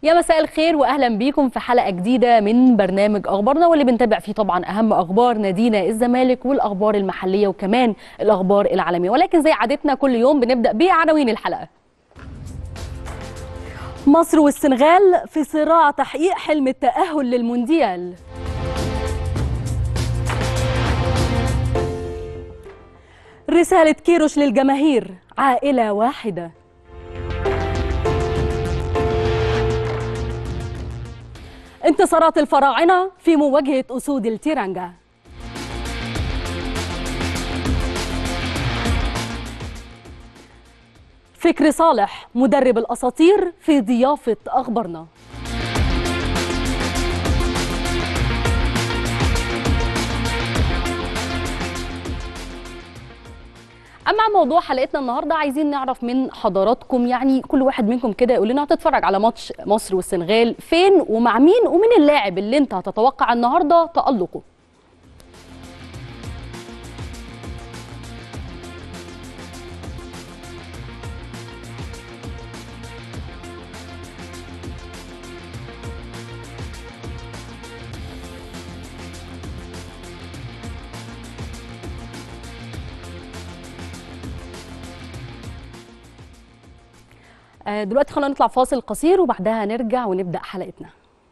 يا مساء الخير واهلا بيكم في حلقه جديده من برنامج اخبارنا، واللي بنتابع فيه طبعا اهم اخبار نادينا الزمالك والاخبار المحليه وكمان الاخبار العالميه. ولكن زي عادتنا كل يوم بنبدا بعناوين الحلقه. مصر والسنغال في صراع تحقيق حلم التاهل للمونديال. رساله كيروش للجماهير: عائله واحده. انتصارات الفراعنة في مواجهة أسود التيرانجا. فكري صالح مدرب الأساطير في ضيافة أخبارنا. أما عن موضوع حلقتنا النهارده، عايزين نعرف من حضراتكم، يعني كل واحد منكم كده يقول لنا هتتفرج على ماتش مصر والسنغال فين ومع مين، ومين اللاعب اللي انت هتتوقع النهارده تألقه. دلوقتي خلينا نطلع فاصل قصير وبعدها نرجع ونبدأ حلقتنا.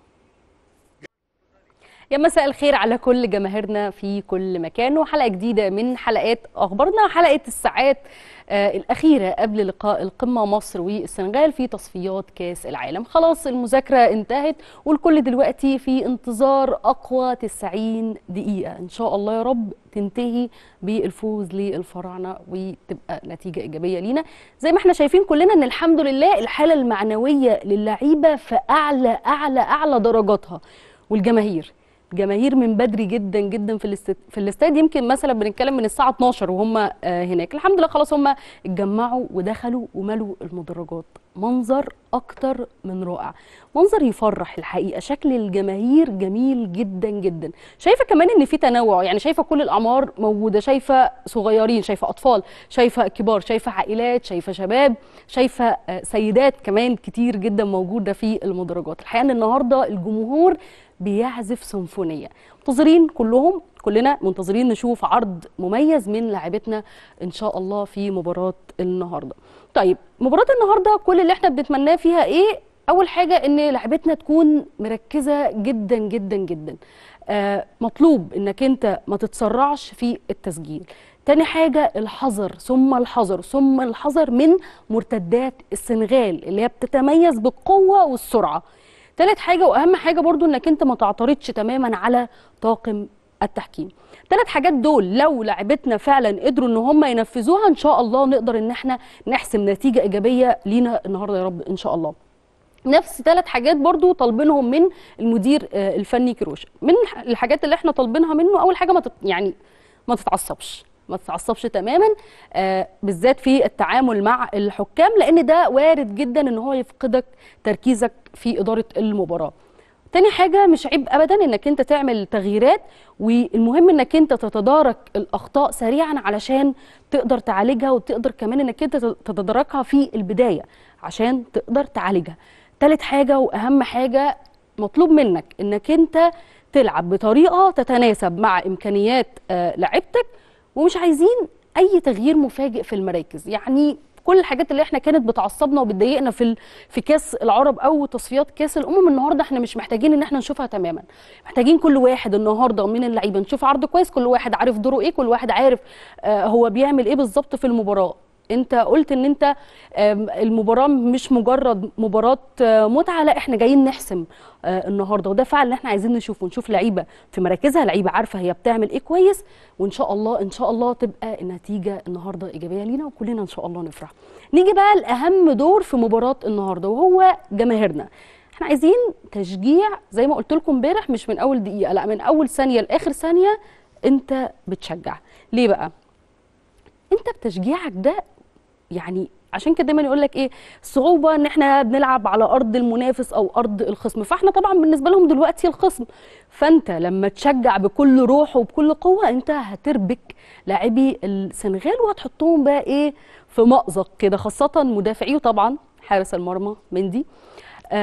يا مساء الخير على كل جماهيرنا في كل مكان، وحلقة جديدة من حلقات أخبارنا، حلقة الساعات الأخيرة قبل لقاء القمة مصر والسنغال في تصفيات كأس العالم. خلاص المذاكرة انتهت والكل دلوقتي في انتظار أقوى 90 دقيقة إن شاء الله يا رب تنتهي بالفوز للفراعنة وتبقى نتيجة إيجابية لينا. زي ما احنا شايفين كلنا إن الحمد لله الحالة المعنوية للعيبة في أعلى درجاتها، والجماهير من بدري جدا جدا في الاستاد. يمكن مثلا بنتكلم من الساعه 12 وهم هناك. الحمد لله خلاص هم اتجمعوا ودخلوا وملوا المدرجات. منظر اكتر من رائع، منظر يفرح الحقيقه. شكل الجماهير جميل جدا جدا. شايفه كمان ان في تنوع، يعني شايفه كل الاعمار موجوده، شايفه صغيرين، شايفه اطفال، شايفه كبار، شايفه عائلات، شايفه شباب، شايفه سيدات كمان كتير جدا موجوده في المدرجات. الحقيقه ان النهارده الجمهور بيعزف سيمفونيه. منتظرين كلنا منتظرين نشوف عرض مميز من لاعبتنا ان شاء الله في مباراه النهارده. طيب مباراه النهارده كل اللي احنا بنتمناه فيها ايه؟ اول حاجه ان لاعبتنا تكون مركزه جدا جدا جدا. مطلوب انك انت ما تتسرعش في التسجيل. تاني حاجه الحذر ثم الحذر ثم الحذر من مرتدات السنغال اللي هي بتتميز بالقوه والسرعه. تالت حاجة وأهم حاجة برضو إنك أنت ما تعترضش تماما على طاقم التحكيم. تلات حاجات دول لو لعبتنا فعلا قدروا إن هم ينفذوها إن شاء الله نقدر إن احنا نحسم نتيجة إيجابية لينا النهاردة يا رب إن شاء الله. نفس تلات حاجات برضو طالبينهم من المدير الفني كيروش. من الحاجات اللي احنا طالبينها منه أول حاجة ما تتعصبش تماما، بالذات في التعامل مع الحكام، لان ده وارد جدا ان هو يفقدك تركيزك في اداره المباراه. تاني حاجه مش عيب ابدا انك انت تعمل تغييرات، والمهم انك انت تتدارك الاخطاء سريعا علشان تقدر تعالجها، وتقدر كمان انك انت تتداركها في البدايه عشان تقدر تعالجها. تالت حاجه واهم حاجه مطلوب منك انك انت تلعب بطريقه تتناسب مع امكانيات لعيبتك، ومش عايزين اي تغيير مفاجئ في المراكز. يعني كل الحاجات اللي احنا كانت بتعصبنا وبتضايقنا في كاس العرب او تصفيات كاس الامم النهارده احنا مش محتاجين ان احنا نشوفها تماما. محتاجين كل واحد النهارده من اللعيبه نشوف عرض كويس، كل واحد عارف دوره ايه، كل واحد عارف هو بيعمل ايه بالظبط في المباراه. انت قلت ان انت المباراه مش مجرد مباراه متعه، لا احنا جايين نحسم النهارده، وده فعلا اللي احنا عايزين نشوفه. نشوف لعيبه في مراكزها، لعيبه عارفه هي بتعمل ايه كويس، وان شاء الله تبقى النتيجه النهارده ايجابيه لينا وكلنا ان شاء الله نفرح. نيجي بقى لاهم دور في مباراه النهارده وهو جماهيرنا. احنا عايزين تشجيع زي ما قلت لكم امبارح، مش من اول دقيقه، لا من اول ثانيه لاخر ثانيه انت بتشجع. ليه بقى؟ انت بتشجيعك ده يعني عشان كده دايما يقول لك ايه الصعوبه ان احنا بنلعب على ارض المنافس او ارض الخصم، فاحنا طبعا بالنسبه لهم دلوقتي الخصم. فانت لما تشجع بكل روح وبكل قوه انت هتربك لاعبي السنغال وهتحطهم بقى ايه في مأزق كده، خاصه مدافعيه طبعا حارس المرمى مندي.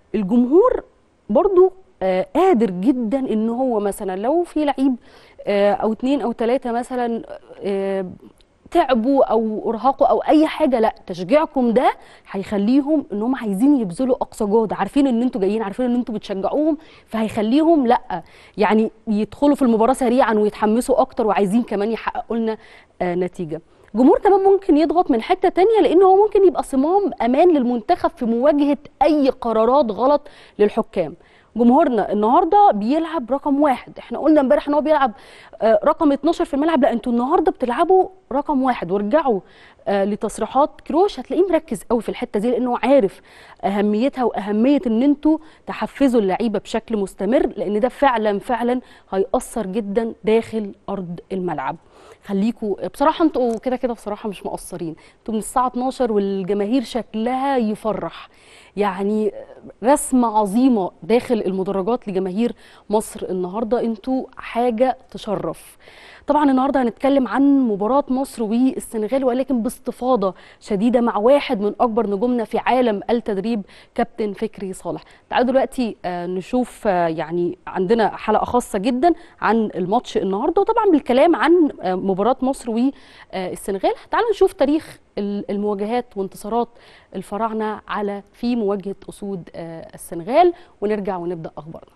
الجمهور برضو قادر جدا ان هو مثلا لو في لعيب او اتنين او تلاته مثلا تعبوا او ارهقوا او اي حاجه، لا، تشجيعكم ده هيخليهم ان هم عايزين يبذلوا اقصى جهد، عارفين ان انتوا جايين، عارفين ان انتوا بتشجعوهم، فهيخليهم لا يعني يدخلوا في المباراه سريعا ويتحمسوا اكتر وعايزين كمان يحققوا لنا نتيجه. جمهور كمان ممكن يضغط من حته تانية، لان هو ممكن يبقى صمام امان للمنتخب في مواجهه اي قرارات غلط للحكام. جمهورنا النهارده بيلعب رقم واحد، احنا قلنا امبارح ان هو بيلعب رقم 12 في الملعب، لا انتوا النهارده بتلعبوا رقم واحد. وارجعوا لتصريحات كروش هتلاقيه مركز قوي في الحته دي، لانه عارف اهميتها واهميه ان انتوا تحفزوا اللعيبه بشكل مستمر، لان ده فعلا فعلا هيأثر جدا داخل ارض الملعب. خليكوا بصراحه انتوا كده كده بصراحه مش مقصرين، انتوا من الساعه 12 والجماهير شكلها يفرح، يعني رسمه عظيمه داخل المدرجات لجماهير مصر النهارده، انتوا حاجه تشرف. طبعا النهارده هنتكلم عن مباراه مصر والسنغال، ولكن باستفاضه شديده مع واحد من اكبر نجومنا في عالم التدريب، كابتن فكري صالح. تعالوا دلوقتي نشوف يعني عندنا حلقه خاصه جدا عن الماتش النهارده، وطبعا بالكلام عن مباراه مصر والسنغال. تعالوا نشوف تاريخ المواجهات وانتصارات الفراعنه في مواجهه اسود السنغال، ونرجع ونبدا اخبارنا.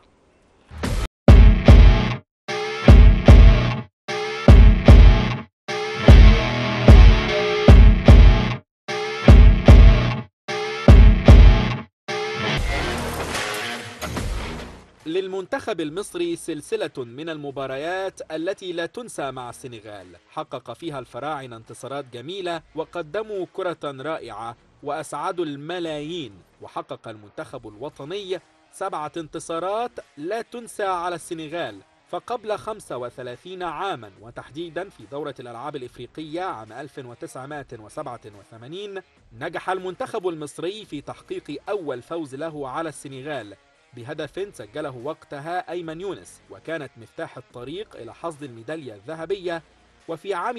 للمنتخب المصري سلسلة من المباريات التي لا تنسى مع السنغال، حقق فيها الفراعنة انتصارات جميلة وقدموا كرة رائعة وأسعدوا الملايين، وحقق المنتخب الوطني 7 انتصارات لا تنسى على السنغال. فقبل 35 عاما، وتحديدا في دورة الألعاب الإفريقية عام 1987، نجح المنتخب المصري في تحقيق أول فوز له على السنغال بهدف سجله وقتها أيمن يونس، وكانت مفتاح الطريق إلى حصد الميدالية الذهبية. وفي عام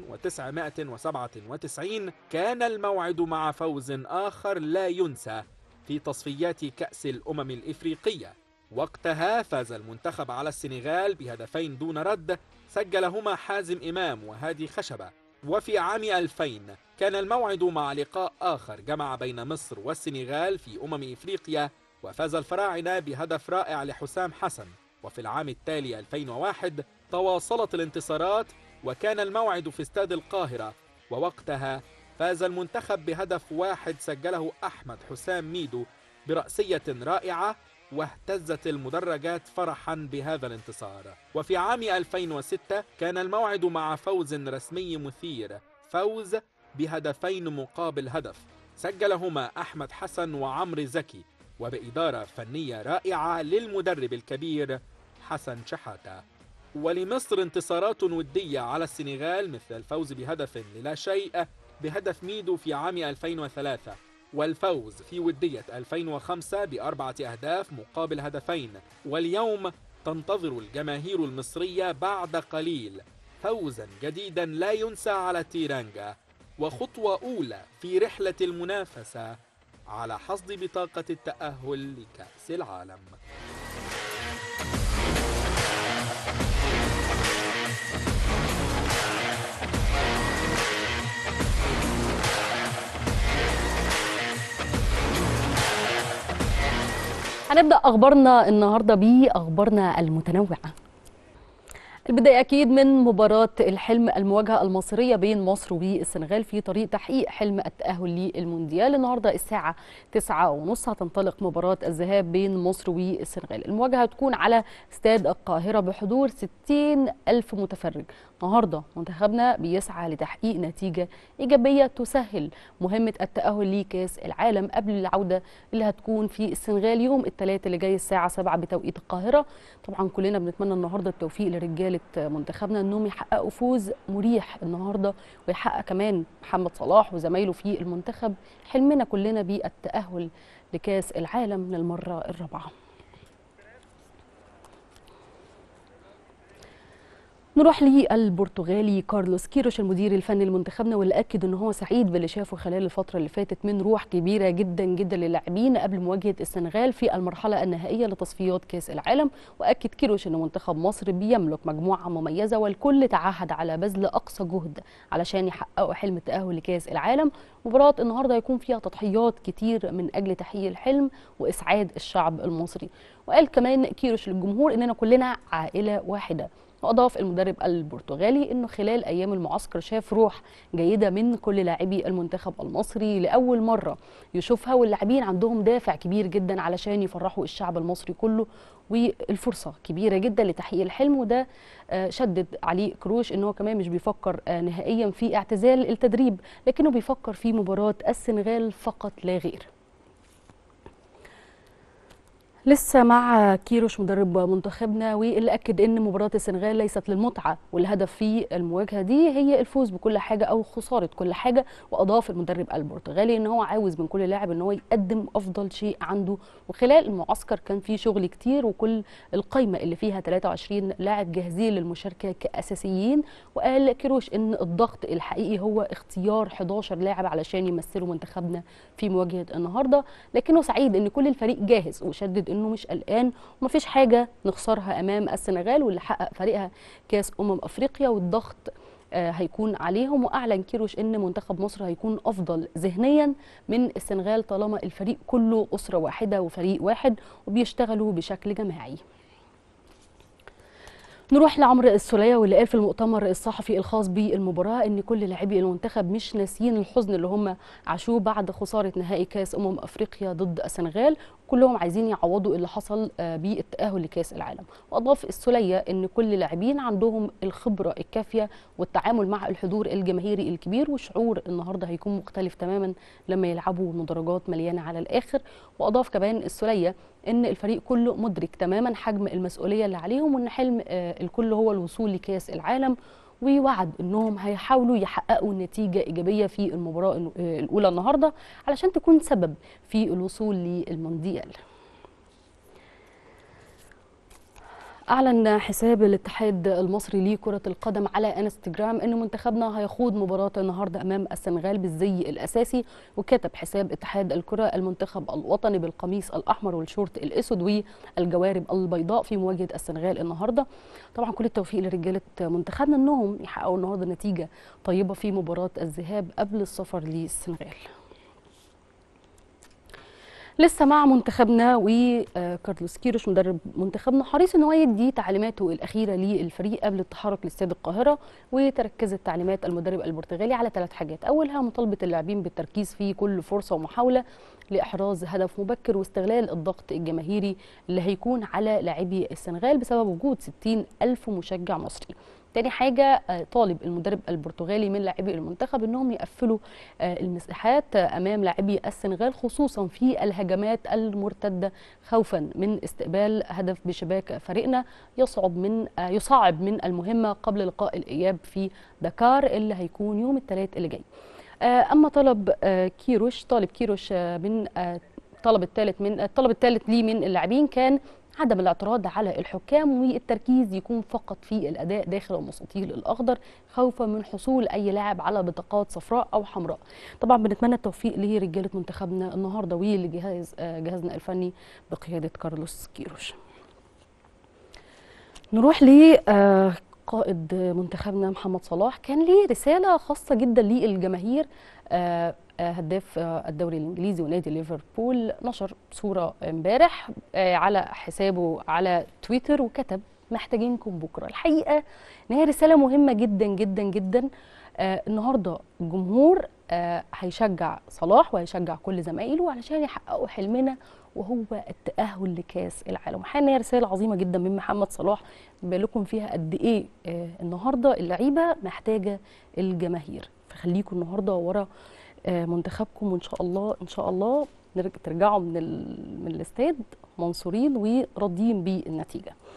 1997 كان الموعد مع فوز آخر لا ينسى في تصفيات كأس الأمم الإفريقية. وقتها فاز المنتخب على السنغال بهدفين دون رد، سجلهما حازم إمام وهادي خشبة. وفي عام 2000 كان الموعد مع لقاء آخر جمع بين مصر والسنغال في إفريقيا، وفاز الفراعنة بهدف رائع لحسام حسن. وفي العام التالي 2001 تواصلت الانتصارات، وكان الموعد في استاد القاهرة، ووقتها فاز المنتخب بهدف واحد سجله أحمد حسام ميدو برأسية رائعة، واهتزت المدرجات فرحا بهذا الانتصار. وفي عام 2006 كان الموعد مع فوز رسمي مثير، فوز بهدفين مقابل هدف سجلهما أحمد حسن وعمرو زكي، وبإدارة فنية رائعة للمدرب الكبير حسن شحاتة. ولمصر انتصارات ودية على السنغال، مثل الفوز بهدف للا شيء بهدف ميدو في عام 2003، والفوز في ودية 2005 ب4 أهداف مقابل هدفين. واليوم تنتظر الجماهير المصرية بعد قليل فوزا جديدا لا ينسى على تيرانجا، وخطوة أولى في رحلة المنافسة على حصد بطاقة التأهل لكأس العالم. هنبدأ أخبارنا النهاردة بأخبارنا المتنوعة. البداية أكيد من مباراة الحلم، المواجهة المصرية بين مصر والسنغال في طريق تحقيق حلم التأهل للمونديال. النهاردة الساعة 9:30 هتنطلق مباراة الذهاب بين مصر والسنغال. المواجهة هتكون على استاد القاهرة بحضور 60,000 متفرج. النهاردة منتخبنا بيسعى لتحقيق نتيجة إيجابية تسهل مهمة التأهل لكأس العالم قبل العودة اللي هتكون في السنغال يوم الثلاثاء اللي جاي الساعة 7 بتوقيت القاهرة. طبعا كلنا بنتمنى النهاردة التوفيق لرجالة منتخبنا انهم يحققوا فوز مريح النهارده، ويحقق كمان محمد صلاح وزمايله في المنتخب حلمنا كلنا بالتأهل لكأس العالم للمرة الرابعة. نروح للبرتغالي كارلوس كيروش المدير الفني لمنتخبنا، واللي اكد ان هو سعيد باللي شافه خلال الفتره اللي فاتت من روح كبيره جدا جدا للاعبين قبل مواجهه السنغال في المرحله النهائيه لتصفيات كاس العالم. واكد كيروش ان منتخب مصر بيملك مجموعه مميزه، والكل تعهد على بذل اقصى جهد علشان يحققوا حلم التاهل لكاس العالم. مباراه النهارده هيكون فيها تضحيات كتير من اجل تحقيق الحلم واسعاد الشعب المصري. وقال كمان كيروش للجمهور اننا كلنا عائله واحده. وأضاف المدرب البرتغالي أنه خلال أيام المعسكر شاف روح جيدة من كل لاعبي المنتخب المصري لأول مرة يشوفها، واللاعبين عندهم دافع كبير جدا علشان يفرحوا الشعب المصري كله، والفرصة كبيرة جدا لتحقيق الحلم. وده شدد عليه كروش أنه كمان مش بيفكر نهائيا في اعتزال التدريب، لكنه بيفكر في مباراة السنغال فقط لا غير. لسه مع كيروش مدرب منتخبنا، واللي اكد ان مباراه السنغال ليست للمتعه، والهدف في المواجهه دي هي الفوز بكل حاجه او خساره كل حاجه. واضاف المدرب البرتغالي ان هو عاوز من كل لاعب ان هو يقدم افضل شيء عنده. وخلال المعسكر كان في شغل كتير، وكل القائمه اللي فيها 23 لاعب جاهزين للمشاركه كاساسيين. وقال كيروش ان الضغط الحقيقي هو اختيار 11 لاعب علشان يمثلوا منتخبنا في مواجهه النهارده، لكنه سعيد ان كل الفريق جاهز، وشدد انه مش قلقان ومفيش حاجه نخسرها امام السنغال واللي حقق فريقها كاس افريقيا، والضغط هيكون عليهم. واعلن كيروش ان منتخب مصر هيكون افضل ذهنيا من السنغال طالما الفريق كله اسره واحده وفريق واحد وبيشتغلوا بشكل جماعي. نروح لعمرو السولية، واللي قال في المؤتمر الصحفي الخاص بالمباراة ان كل لاعبي المنتخب مش ناسيين الحزن اللي هم عاشوه بعد خسارة نهائي كاس افريقيا ضد السنغال، كلهم عايزين يعوضوا اللي حصل بالتأهل لكاس العالم. واضاف السولية ان كل لاعبين عندهم الخبرة الكافية والتعامل مع الحضور الجماهيري الكبير، وشعور النهارده هيكون مختلف تماما لما يلعبوا مدرجات مليانة على الآخر. واضاف كمان السولية ان الفريق كله مدرك تماما حجم المسؤوليه اللي عليهم، وان حلم الكل هو الوصول لكاس العالم، ووعد انهم هيحاولوا يحققوا نتيجه ايجابيه في المباراه الاولى النهارده علشان تكون سبب في الوصول للمونديال. أعلن حساب الاتحاد المصري لكرة القدم على انستجرام أن منتخبنا هيخوض مباراة النهاردة أمام السنغال بالزي الأساسي. وكتب حساب اتحاد الكرة المنتخب الوطني بالقميص الأحمر والشورت الأسود والجوارب البيضاء في مواجهة السنغال النهاردة. طبعا كل التوفيق لرجالة منتخبنا أنهم يحققوا النهاردة نتيجة طيبة في مباراة الذهاب قبل السفر للسنغال. لسه مع منتخبنا، وكارلوس كيروش مدرب منتخبنا حريص ان هو يدي تعليماته الاخيره للفريق قبل التحرك لاستاد القاهره. وتركزت تعليمات المدرب البرتغالي على 3 حاجات، اولها مطالبه اللاعبين بالتركيز في كل فرصه ومحاوله لاحراز هدف مبكر، واستغلال الضغط الجماهيري اللي هيكون على لاعبي السنغال بسبب وجود 60,000 مشجع مصري. تاني حاجة طالب المدرب البرتغالي من لاعبي المنتخب انهم يقفلوا المساحات امام لاعبي السنغال، خصوصا في الهجمات المرتدة، خوفا من استقبال هدف بشباك فريقنا يصعب من المهمة قبل لقاء الاياب في دكار اللي هيكون يوم الثلاث اللي جاي. اما طالب كيروش من الطلب الثالث ليه من اللاعبين كان عدم الاعتراض على الحكام، والتركيز يكون فقط في الاداء داخل المستطيل الاخضر، خوفا من حصول اي لاعب على بطاقات صفراء او حمراء. طبعا بنتمنى التوفيق لرجاله منتخبنا النهارده ولجهازنا الفني بقياده كارلوس كيروش. نروح ل قائد منتخبنا محمد صلاح، كان ليه رساله خاصه جدا للجماهير. هداف الدوري الانجليزي ونادي ليفربول نشر صوره امبارح على حسابه على تويتر، وكتب محتاجينكم بكره. الحقيقه ان هي رساله مهمه جدا جدا جدا. النهارده الجمهور هيشجع صلاح وهيشجع كل زمايله علشان يحققوا حلمنا وهو التأهل لكاس العالم. حقيقة هي رسالة عظيمة جدا من محمد صلاح بالكم فيها قد ايه النهارده اللعيبه محتاجه الجماهير. فخليكم النهارده ورا منتخبكم، وان شاء الله ترجعوا من الاستاد منصورين وراضيين بالنتيجه.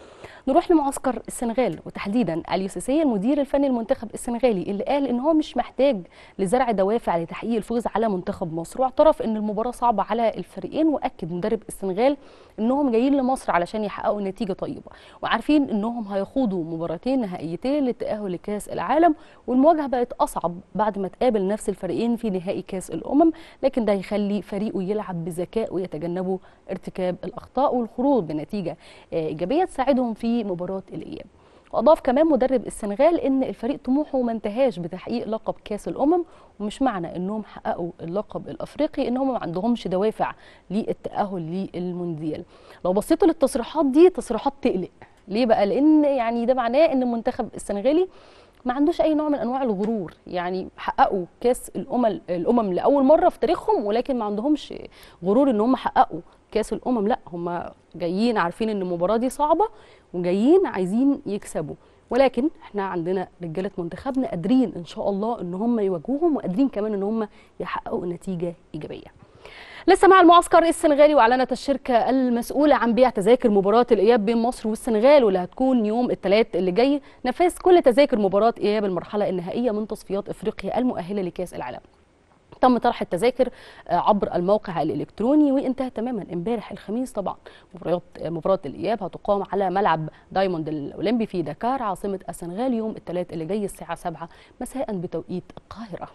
نروح لمعسكر السنغال وتحديدا اليو سيسي المدير الفني المنتخب السنغالي اللي قال ان هو مش محتاج لزرع دوافع لتحقيق الفوز على منتخب مصر، واعترف ان المباراه صعبه على الفريقين، واكد مدرب السنغال انهم جايين لمصر علشان يحققوا نتيجه طيبه وعارفين انهم هيخوضوا مباراتين نهائيتين للتاهل لكاس العالم، والمواجهه بقت اصعب بعد ما تقابل نفس الفريقين في نهائي كاس الامم، لكن ده هيخلي فريقه يلعب بذكاء ويتجنبوا ارتكاب الاخطاء والخروج بنتيجه ايجابيه تساعدهم في مباراه الاياب. واضاف كمان مدرب السنغال ان الفريق طموحه ما انتهاش بتحقيق لقب كاس الامم، ومش معنى انهم حققوا اللقب الافريقي انهم ما عندهمش دوافع للتاهل للمونديال. لو بصيتوا للتصريحات دي تصريحات تقلق. ليه بقى؟ لان يعني ده معناه ان المنتخب السنغالي ما عندوش اي نوع من انواع الغرور، يعني حققوا كاس الامم لاول مره في تاريخهم، ولكن ما عندهمش غرور ان هم حققوا كاس الامم، لا هم جايين عارفين ان المباراه دي صعبه وجايين عايزين يكسبوا، ولكن احنا عندنا رجاله منتخبنا قادرين ان شاء الله ان هم يواجهوهم، وقادرين كمان ان هم يحققوا نتيجه ايجابيه. لسه مع المعسكر السنغالي، واعلنت الشركه المسؤوله عن بيع تذاكر مباراه الاياب بين مصر والسنغال واللي هتكون يوم الثلاث اللي جاي نفاذ كل تذاكر مباراه اياب المرحله النهائيه من تصفيات افريقيا المؤهله لكاس العالم. تم طرح التذاكر عبر الموقع الالكتروني وانتهت تماما امبارح الخميس. طبعا مباراه الاياب هتقام على ملعب دايموند الاولمبي في دكار عاصمه السنغال يوم الثلاث اللي جاي الساعه 7 مساء بتوقيت القاهره.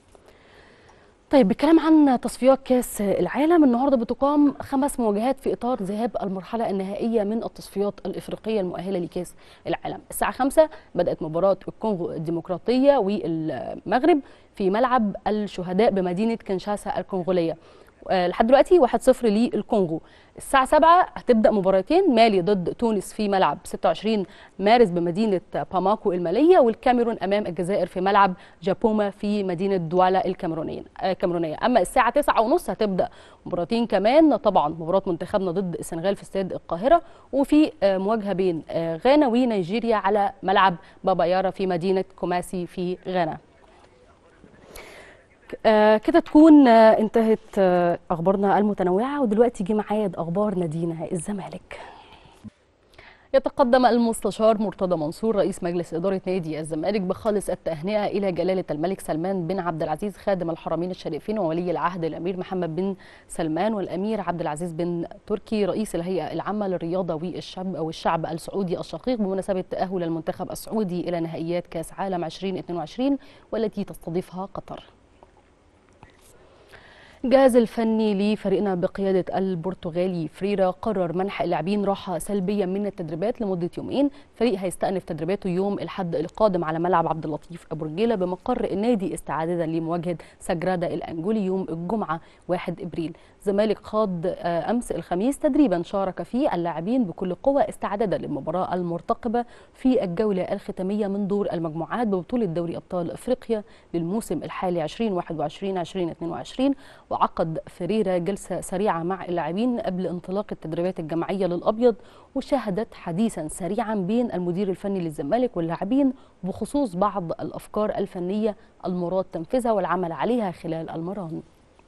طيب بالكلام عن تصفيات كاس العالم، النهارده بتقام 5 مواجهات في اطار ذهاب المرحله النهائيه من التصفيات الافريقيه المؤهله لكاس العالم. الساعه 5 بدات مباراه الكونغو الديمقراطيه والمغرب في ملعب الشهداء بمدينه كنشاسا الكونغوليه. لحد دلوقتي 1-0 للكونغو. الساعة 7 هتبدأ مباراتين، مالي ضد تونس في ملعب 26 مارس بمدينة باماكو المالية، والكاميرون أمام الجزائر في ملعب جابوما في مدينة دوالا الكاميرونية. أما الساعة 9:30 هتبدأ مباراتين كمان، طبعا مباراة منتخبنا ضد السنغال في استاد القاهرة، وفي مواجهة بين غانا ونيجيريا على ملعب بابا يارا في مدينة كوماسي في غانا. كده تكون انتهت اخبارنا المتنوعه، ودلوقتي جه ميعاد اخبار نادينا الزمالك. يتقدم المستشار مرتضى منصور رئيس مجلس إدارة نادي الزمالك بخالص التهنئة إلى جلالة الملك سلمان بن عبد العزيز خادم الحرمين الشريفين وولي العهد الأمير محمد بن سلمان والأمير عبد العزيز بن تركي رئيس الهيئة العامة للرياضة والشعب السعودي الشقيق بمناسبة تأهل المنتخب السعودي إلى نهائيات كأس عالم 2022 والتي تستضيفها قطر. الجهاز الفني لفريقنا بقيادة البرتغالي فريرا قرر منح اللاعبين راحة سلبية من التدريبات لمدة يومين. فريق هيستأنف تدريباته يوم الأحد القادم على ملعب عبد اللطيف أبو رجيلة بمقر النادي استعدادا لمواجهة سجرادا الأنجولي يوم الجمعة 1 إبريل. الزمالك خاض أمس الخميس تدريبا شارك فيه اللاعبين بكل قوة استعدادا للمباراة المرتقبة في الجولة الختامية من دور المجموعات ببطولة دوري أبطال أفريقيا للموسم الحالي 2021-2022. وعقد فريرا جلسة سريعة مع اللاعبين قبل انطلاق التدريبات الجماعية للأبيض، وشهدت حديثا سريعا بين المدير الفني للزمالك واللاعبين بخصوص بعض الأفكار الفنية المراد تنفيذها والعمل عليها خلال المران.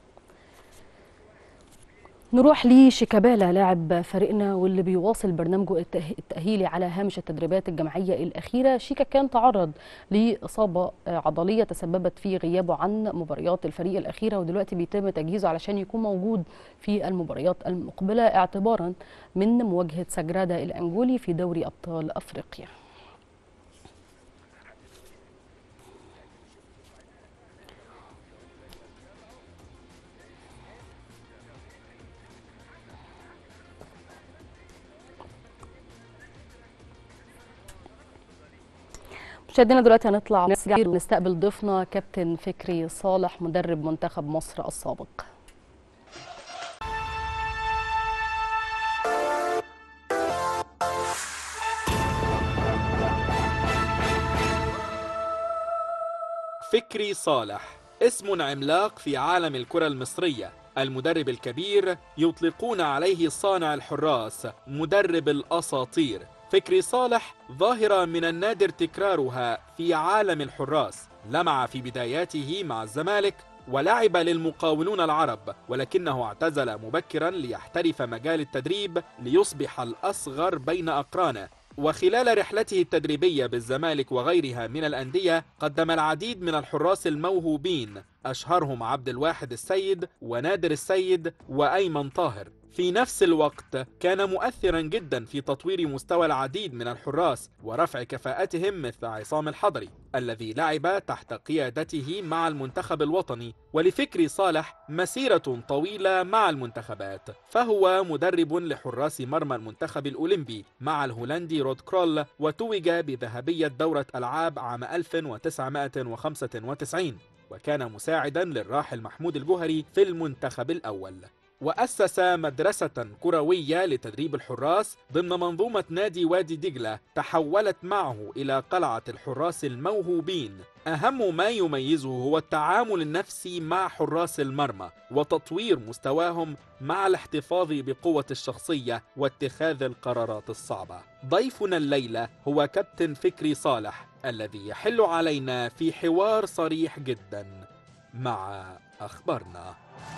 نروح لشيكابالا لاعب فريقنا واللي بيواصل برنامجه التأهيلي على هامش التدريبات الجماعية الأخيرة. شيكا كان تعرض لإصابة عضلية تسببت في غيابه عن مباريات الفريق الأخيرة، ودلوقتي بيتم تجهيزه علشان يكون موجود في المباريات المقبلة اعتبارا من مواجهة سجرادا الأنجولي في دوري أبطال أفريقيا. مشاهدينا دلوقتي هنطلع ونستقبل ضيفنا كابتن فكري صالح مدرب منتخب مصر السابق. فكري صالح اسم عملاق في عالم الكرة المصرية، المدرب الكبير يطلقون عليه صانع الحراس، مدرب الأساطير. فكري صالح ظاهرة من النادر تكرارها في عالم الحراس، لمع في بداياته مع الزمالك ولعب للمقاولون العرب، ولكنه اعتزل مبكرا ليحترف مجال التدريب ليصبح الأصغر بين أقرانه، وخلال رحلته التدريبية بالزمالك وغيرها من الأندية قدم العديد من الحراس الموهوبين، أشهرهم عبد الواحد السيد ونادر السيد وأيمن طاهر. في نفس الوقت كان مؤثرا جدا في تطوير مستوى العديد من الحراس ورفع كفاءتهم مثل عصام الحضري الذي لعب تحت قيادته مع المنتخب الوطني، ولفكري صالح مسيرة طويلة مع المنتخبات، فهو مدرب لحراس مرمى المنتخب الأولمبي مع الهولندي رود كرول، وتوج بذهبية دورة ألعاب عام 1995، وكان مساعدا للراحل محمود الجوهري في المنتخب الأول. وأسس مدرسة كروية لتدريب الحراس ضمن منظومة نادي وادي دجلة تحولت معه إلى قلعة الحراس الموهوبين. أهم ما يميزه هو التعامل النفسي مع حراس المرمى وتطوير مستواهم مع الاحتفاظ بقوة الشخصية واتخاذ القرارات الصعبة. ضيفنا الليلة هو كابتن فكري صالح الذي يحل علينا في حوار صريح جدا مع أخبارنا.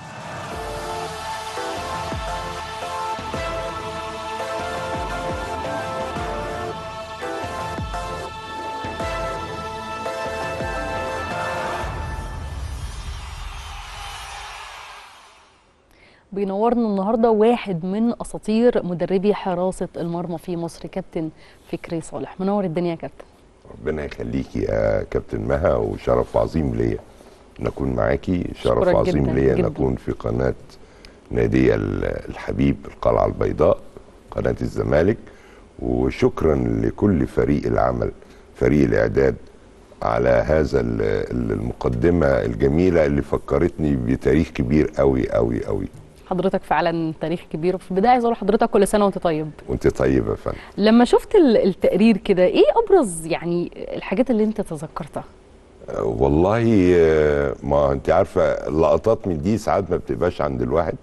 بينورنا النهارده واحد من اساطير مدربي حراسه المرمى في مصر، كابتن فكري صالح. منور الدنيا يا كابتن. ربنا يخليكي يا كابتن مها، وشرف عظيم ليا ان اكون معاكي، شرف عظيم ليا ان اكون في قناه نادي الحبيب القلعه البيضاء، قناه الزمالك. وشكرا لكل فريق العمل، فريق الاعداد، على هذا المقدمه الجميله اللي فكرتني بتاريخ كبير قوي قوي قوي. حضرتك فعلا تاريخ كبير. وفي البدايه عايز اقول لحضرتك كل سنه وانت طيب. وانت طيب يا فندم. لما شفت التقرير كده، ايه ابرز يعني الحاجات اللي انت تذكرتها؟ والله ما انت عارفه اللقطات من دي ساعات ما بتبقاش عند الواحد،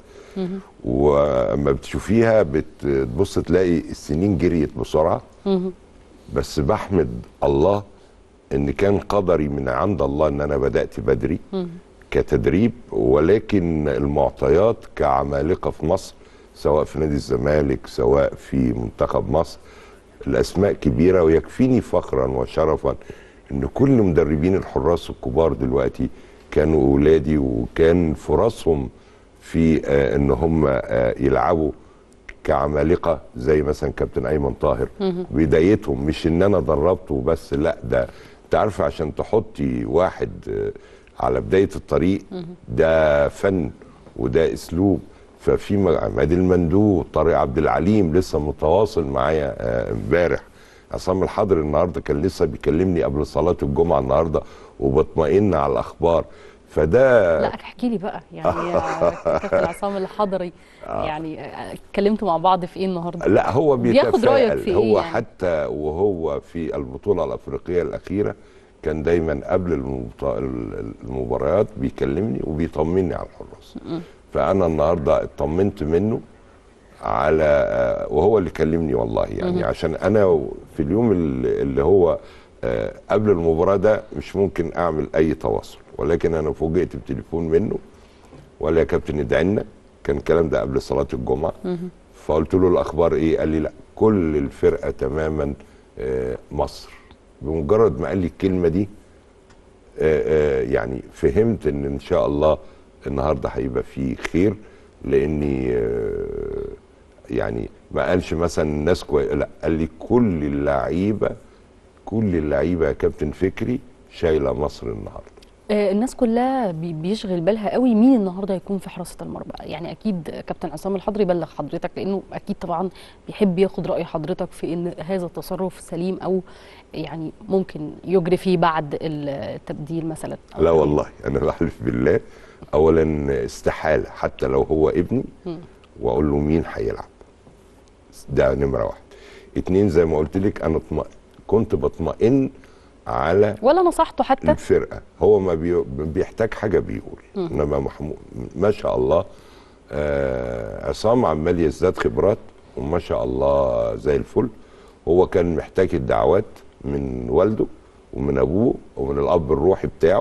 وما بتشوفيها بتبص تلاقي السنين جريت بسرعه. بس بحمد الله ان كان قدري من عند الله ان انا بدأت بدري كتدريب، ولكن المعطيات كعمالقة في مصر، سواء في نادي الزمالك سواء في منتخب مصر، الاسماء كبيرة. ويكفيني فخرا وشرفا ان كل مدربين الحراس الكبار دلوقتي كانوا اولادي، وكان فرصهم في ان هم يلعبوا كعمالقة، زي مثلا كابتن ايمن طاهر. بدايتهم مش ان انا دربته بس، لا، ده انت عارفه عشان تحطي واحد على بدايه الطريق ده فن وده اسلوب. ففي عماد المندوب، طارق عبد العليم لسه متواصل معايا امبارح، عصام الحضري النهارده كان لسه بيكلمني قبل صلاه الجمعه النهارده وبطمئن على الاخبار. فده لا احكي لي بقى يعني كابتن عصام الحضري، يعني اتكلمتوا مع بعض في ايه النهارده؟ لا هو بياخد رايك في هو ايه يعني؟ حتى وهو في البطوله الافريقيه الاخيره كان دايما قبل المباريات بيكلمني وبيطمني على الحراس. فانا النهارده اطمنت منه على وهو اللي كلمني والله يعني. عشان انا في اليوم اللي هو قبل المباراه ده مش ممكن اعمل اي تواصل، ولكن انا فوجئت بتليفون منه، ولا يا كابتن ادعي لنا، كان الكلام ده قبل صلاه الجمعه. فقلت له الاخبار ايه؟ قال لي لا كل الفرقه تماما مصر. بمجرد ما قال لي الكلمه دي يعني فهمت ان شاء الله النهارده هيبقى فيه خير، لاني يعني ما قالش مثلا الناس لا، قال لي كل اللعيبه يا كابتن فكري شايله مصر النهارده. الناس كلها بيشغل بالها قوي مين النهارده هيكون في حراسه المرمى. يعني اكيد كابتن عصام الحضري بلغ حضرتك، لانه اكيد طبعا بيحب ياخد راي حضرتك في ان هذا التصرف سليم او يعني ممكن يجري فيه بعد التبديل مثلا. لا والله انا بحلف بالله، اولا استحاله حتى لو هو ابني واقول له مين هيلعب، ده نمره واحد. اتنين، زي ما قلت لك انا كنت بطمئن على ولا نصحته حتى الفرقه، هو ما بيحتاج حاجه بيقول. انما محمود ما شاء الله عصام عمال يزداد خبرات وما شاء الله زي الفل. هو كان محتاج الدعوات من والده ومن ابوه ومن الاب الروحي بتاعه،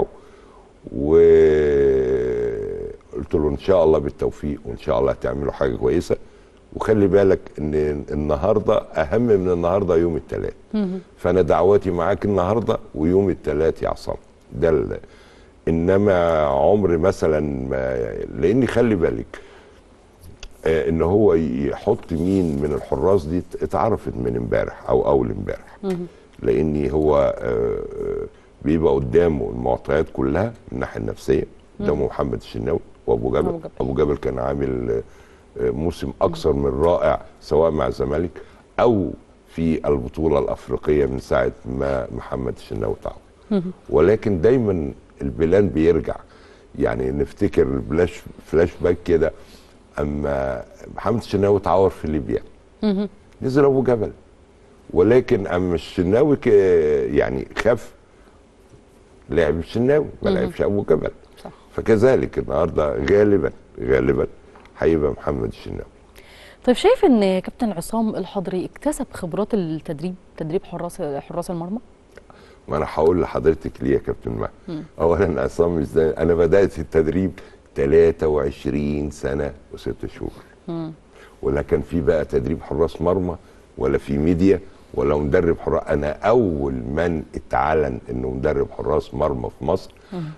وقلت له ان شاء الله بالتوفيق وان شاء الله هتعملوا حاجه كويسه. وخلي بالك ان النهارده اهم من النهارده يوم الثلاث. فانا دعواتي معاك النهارده ويوم الثلاث يا عصام ده انما عمر مثلا ما، لاني خلي بالك ان هو يحط مين من الحراس دي اتعرفت من امبارح او اول امبارح، لاني هو بيبقى قدامه المعطيات كلها من الناحيه النفسيه. قدامه محمد الشناوي وابو جبل. ابو جبل كان عامل موسم اكثر من رائع سواء مع الزمالك او في البطوله الافريقيه من ساعه ما محمد الشناوي تعاون. ولكن دايما البلان بيرجع، يعني نفتكر فلاش باك كده اما محمد الشناوي اتعور في ليبيا نزل ابو جبل، ولكن اما الشناوي يعني خف لعب الشناوي ما لعبش ابو جبل. صح. فكذلك النهارده غالبا هيبقى محمد الشناوي. طيب شايف ان كابتن عصام الحضري اكتسب خبرات تدريب حراس المرمى؟ ما انا هقول لحضرتك ليه يا كابتن مها. اولا عصام مش زي انا بدات في التدريب 23 سنه و6 شهور. ولا كان في بقى تدريب حراس مرمى ولا في ميديا ولا مدرب حراس. انا اول من اتعلن انه مدرب حراس مرمى في مصر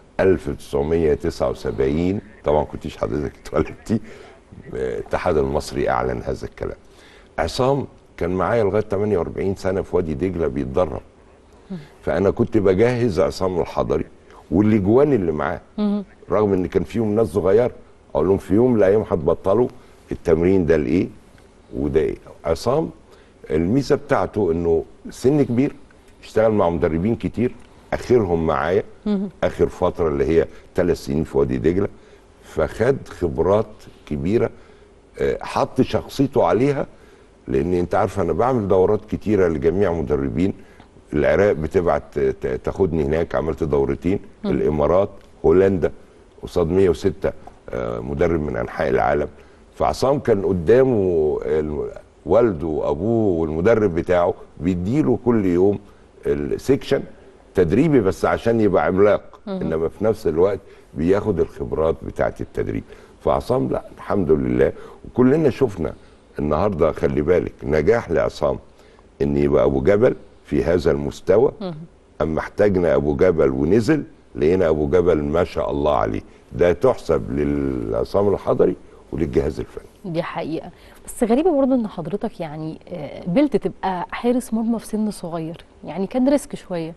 1979. طبعا كنتيش حضرتك اتولدتي. الاتحاد المصري اعلن هذا الكلام. عصام كان معايا لغايه 48 سنه في وادي دجله بيتدرب. فانا كنت بجهز عصام الحضري والاجوان اللي معاه، رغم ان كان فيهم ناس صغيره اقول لهم في يوم من الايام هتبطلوا التمرين ده لايه وده ايه. عصام الميزه بتاعته انه سن كبير، اشتغل مع مدربين كتير اخرهم معايا اخر فتره اللي هي 3 سنين في وادي دجله، فخد خبرات كبيره حط شخصيته عليها. لان انت عارف انا بعمل دورات كتيره لجميع مدربين. العراق بتبعت تاخدني هناك، عملت دورتين. الامارات، هولندا، قصاد 106 مدرب من انحاء العالم. فعصام كان قدامه والده وابوه والمدرب بتاعه بيديله كل يوم السكشن تدريبي بس عشان يبقى عملاق، انما في نفس الوقت بياخد الخبرات بتاعه التدريب. فعصام لا الحمد لله. وكلنا شفنا النهارده خلي بالك نجاح لعصام ان يبقى ابو جبل في هذا المستوى. اما احتاجنا ابو جبل ونزل لقينا ابو جبل ما شاء الله عليه. ده تحسب للعصام الحضري وللجهاز الفني. دي حقيقه. بس غريبه برضه ان حضرتك يعني قبلت تبقى حارس مرمى في سن صغير، يعني كان ريسك شويه.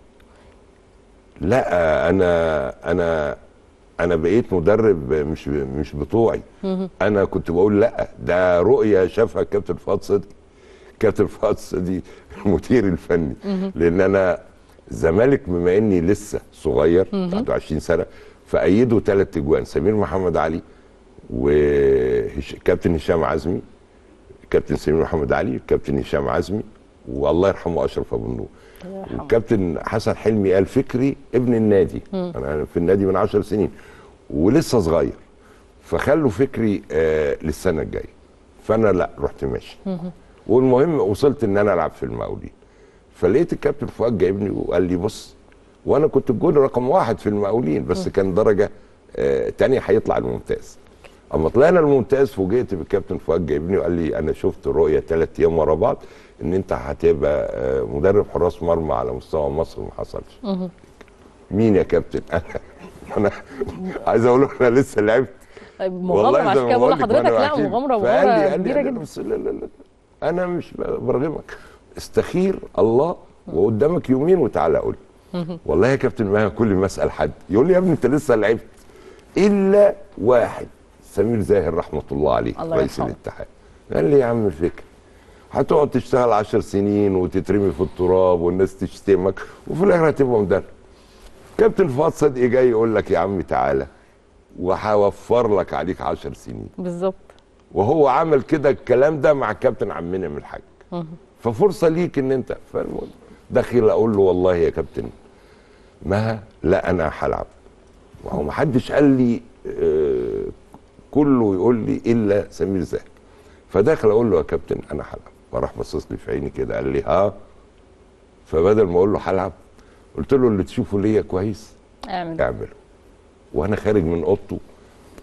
لا انا بقيت مدرب مش بطوعي. انا كنت بقول لا ده رؤيه شافها كابتن فؤاد صدقي. كابتن فؤاد صدقي المدير الفني. لان انا الزمالك بما اني لسه صغير 21 سنه فايدوا 3 اجوان سمير محمد علي وكابتن هشام عزمي، كابتن سمير محمد علي، كابتن هشام عزمي، والله يرحمه اشرف ابو النور. والكابتن حسن حلمي قال فكري ابن النادي. انا في النادي من 10 سنين ولسه صغير، فخلوا فكري للسنه الجايه. فانا لا رحت ماشي. والمهم وصلت ان انا العب في المقاولين. فلقيت الكابتن فؤاد جايبني وقال لي بص، وانا كنت الجول رقم 1 في المقاولين بس كان درجه تانية هيطلع الممتاز. اما طلعنا الممتاز فوجئت بالكابتن فؤاد جايبني وقال لي انا شفت رؤيه 3 ايام ورا بعض ان انت هتبقى مدرب حراس مرمى على مستوى مصر. ما حصلش. مين يا كابتن؟ انا عايز اقول له انا لسه لعبت. مغامره عشان كده بقول لحضرتك لا مغامره كبيره جدا. بس لا انا مش برغمك، استخير الله وقدامك يومين وتعالى قول لي. والله يا كابتن ما كل ما اسال حد يقول لي يا ابني انت لسه لعبت الا واحد سمير زاهر رحمه الله عليه رئيس الاتحاد قال لي يا عم الفكره هتقعد تشتغل 10 سنين وتترمي في التراب والناس تشتمك وفي الاخر هتبقى مدرب. كابتن فؤاد صدقي جاي يقول لك يا عم تعالى وهوفر لك عليك 10 سنين بالظبط. وهو عمل كده الكلام ده مع كابتن عمنا من الحاج. ففرصه ليك ان انت داخل اقول له والله يا كابتن ما لا انا هلعب. وهو ما حدش قال لي كله يقول لي الا سمير زاهر. فداخل اقول له يا كابتن انا هلعب. فراح بصص لي في عيني كده قال لي ها. فبدل ما اقول له هلعب قلت له اللي تشوفه ليا كويس اعمله. وانا خارج من اوضته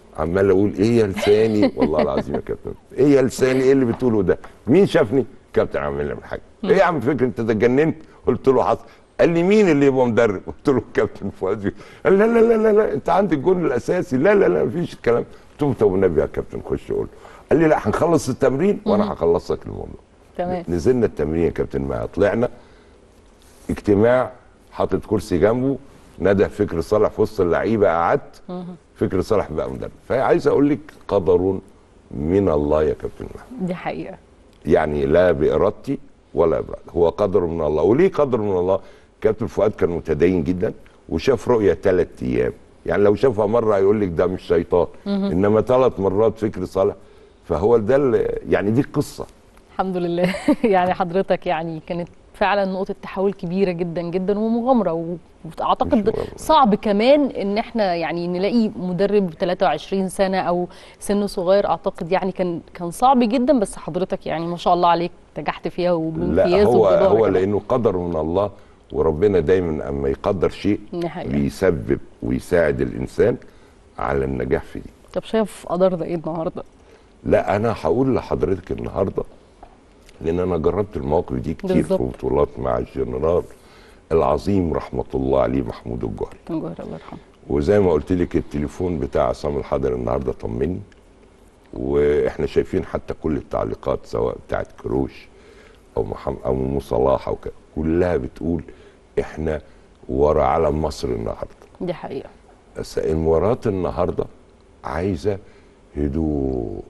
عمال اقول ايه يا لساني، والله العظيم يا كابتن، ايه يا لساني، ايه اللي بتقوله ده؟ مين شافني؟ كابتن عامل لي حاجه. ايه يا عم فكري انت اتجننت؟ قلت له حصل. قال لي مين اللي يبقى مدرب؟ قلت له كابتن فؤاد. قال لا لا لا لا لا انت عندك الجون الاساسي. لا لا لا مفيش الكلام. قلت له طب والنبي يا كابتن خش قول له. قال لي لا هنخلص التمرين وانا هخلص لك الموضوع. تمام. نزلنا التمرين يا كابتن معايا، طلعنا اجتماع، حاطط كرسي جنبه، ندى فكري صالح في وسط اللعيبه، قعدت فكري صالح بقى مدرب. فعايز اقول لك قدر من الله يا كابتن محمد. دي حقيقه. يعني لا بارادتي ولا بإرادة. هو قدر من الله. وليه قدر من الله؟ كابتن فؤاد كان متدين جدا وشاف رؤيه 3 ايام، يعني لو شافها مره هيقول لك ده مش شيطان، انما 3 مرات فكري صالح. فهو ده يعني دي القصه. الحمد لله. يعني حضرتك يعني كانت فعلا نقطة تحول كبيرة جدا جدا ومغامرة، واعتقد صعب كمان ان احنا يعني نلاقي مدرب 23 سنة او سن صغير. اعتقد يعني كان صعب جدا، بس حضرتك يعني ما شاء الله عليك نجحت فيها وبامتياز وبجدارة. هو لانه قدر من الله، وربنا دايما اما يقدر شيء بيسبب ويساعد الانسان على النجاح فيه. طب شايف قدرنا ايه النهارده؟ لا انا هقول لحضرتك النهارده، لان انا جربت المواقف دي كتير بالزبط. في بطولات مع الجنرال العظيم رحمه الله عليه محمود الجوهري. الله يرحمه. وزي ما قلت لك التليفون بتاع عصام الحضري النهارده طمني، واحنا شايفين حتى كل التعليقات سواء بتاعت كروش او محمد او مو صلاح او كلها بتقول احنا ورا علم مصر النهارده. دي حقيقه. بس المباراه النهارده عايزه هدوء،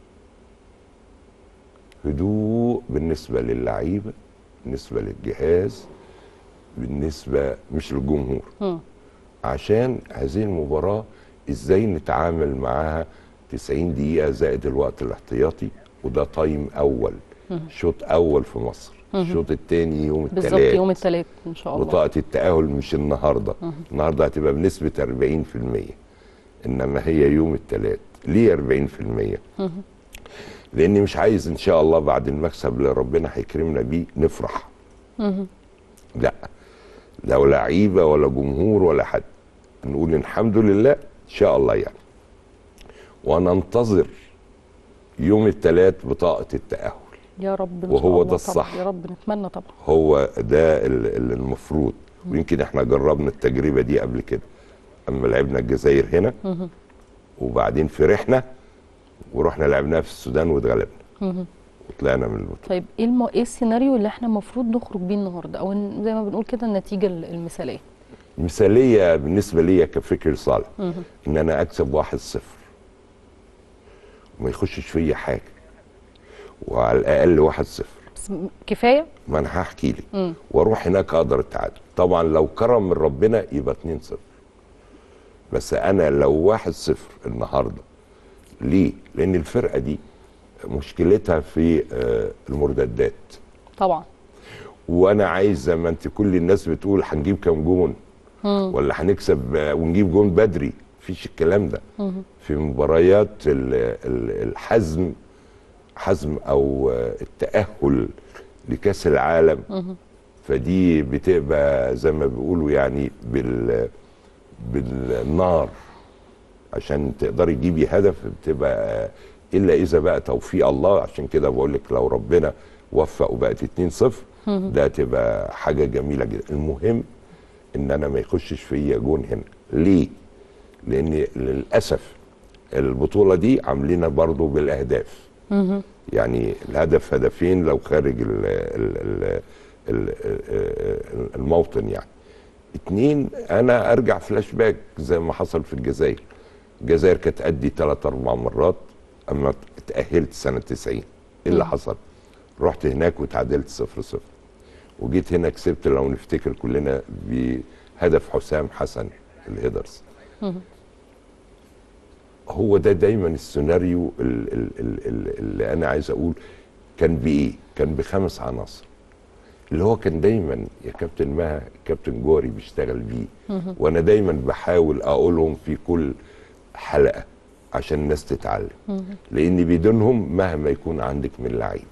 هدوء بالنسبه للعيبه، بالنسبه للجهاز، بالنسبه مش للجمهور. عشان هذه المباراه ازاي نتعامل معاها 90 دقيقه زائد الوقت الاحتياطي، وده تايم اول، شوط اول في مصر. الشوط الثاني يوم الثلاث بالظبط، يوم الثلاث ان شاء الله. بطاقه التاهل مش النهارده. النهارده هتبقى بنسبه 40%، انما هي يوم الثلاث. ليه 40%؟ لاني مش عايز ان شاء الله بعد المكسب اللي ربنا هيكرمنا بيه نفرح. لا، لو لعيبه ولا جمهور ولا حد، نقول الحمد لله ان شاء الله يعني، وننتظر يوم الثلاث بطاقه التاهل يا رب. وهو ده الصح. يا رب نتمنى طبعا. هو ده اللي المفروض. ويمكن احنا جربنا التجربه دي قبل كده اما لعبنا الجزائر هنا، وبعدين فرحنا ورحنا لعبناها في السودان واتغلبنا وطلعنا من البطوله. طيب ايه السيناريو اللي احنا المفروض نخرج بيه النهارده، او زي ما بنقول كده النتيجه المثاليه؟ المثاليه بالنسبه لي كفكر صالح ان انا اكسب 1-0 وما يخشش فيا حاجه، وعلى الاقل 1-0 بس كفايه. ما انا هحكي لك. واروح هناك اقدر التعادل. طبعا لو كرم من ربنا يبقى 2-0، بس انا لو 1-0 النهارده. ليه؟ لان الفرقه دي مشكلتها في المرتدات طبعا. وانا عايز زي ما انت كل الناس بتقول هنجيب كام جون ولا هنكسب ونجيب جون بدري، مفيش الكلام ده. في مباريات الحزم، حزم او التأهل لكأس العالم، فدي بتبقى زي ما بيقولوا يعني بالنار عشان تقدري تجيبي هدف، بتبقى الا اذا بقى توفيق الله. عشان كده بقول لك لو ربنا وفق وبقت 2-0 ده تبقى حاجه جميله جدا. المهم ان انا ما يخشش فيا جون هنا. ليه؟ لان للاسف البطوله دي عاملينها برضو بالاهداف. يعني الهدف هدفين لو خارج الموطن يعني. 2 انا ارجع فلاش باك زي ما حصل في الجزائر. الجزائر كانت ادي 3-4 مرات اما اتأهلت سنة 90. ايه اللي حصل؟ رحت هناك وتعادلت 0-0 وجيت هنا كسبت لو نفتكر كلنا بهدف حسام حسن الهيدرز. هو ده دايما السيناريو اللي انا عايز اقول كان بايه؟ كان ب5 عناصر اللي هو كان دايما يا كابتن مها كابتن جوهري بيشتغل بيه، وانا دايما بحاول اقولهم في كل حلقه عشان الناس تتعلم، لان بدونهم مهما يكون عندك من لعيب.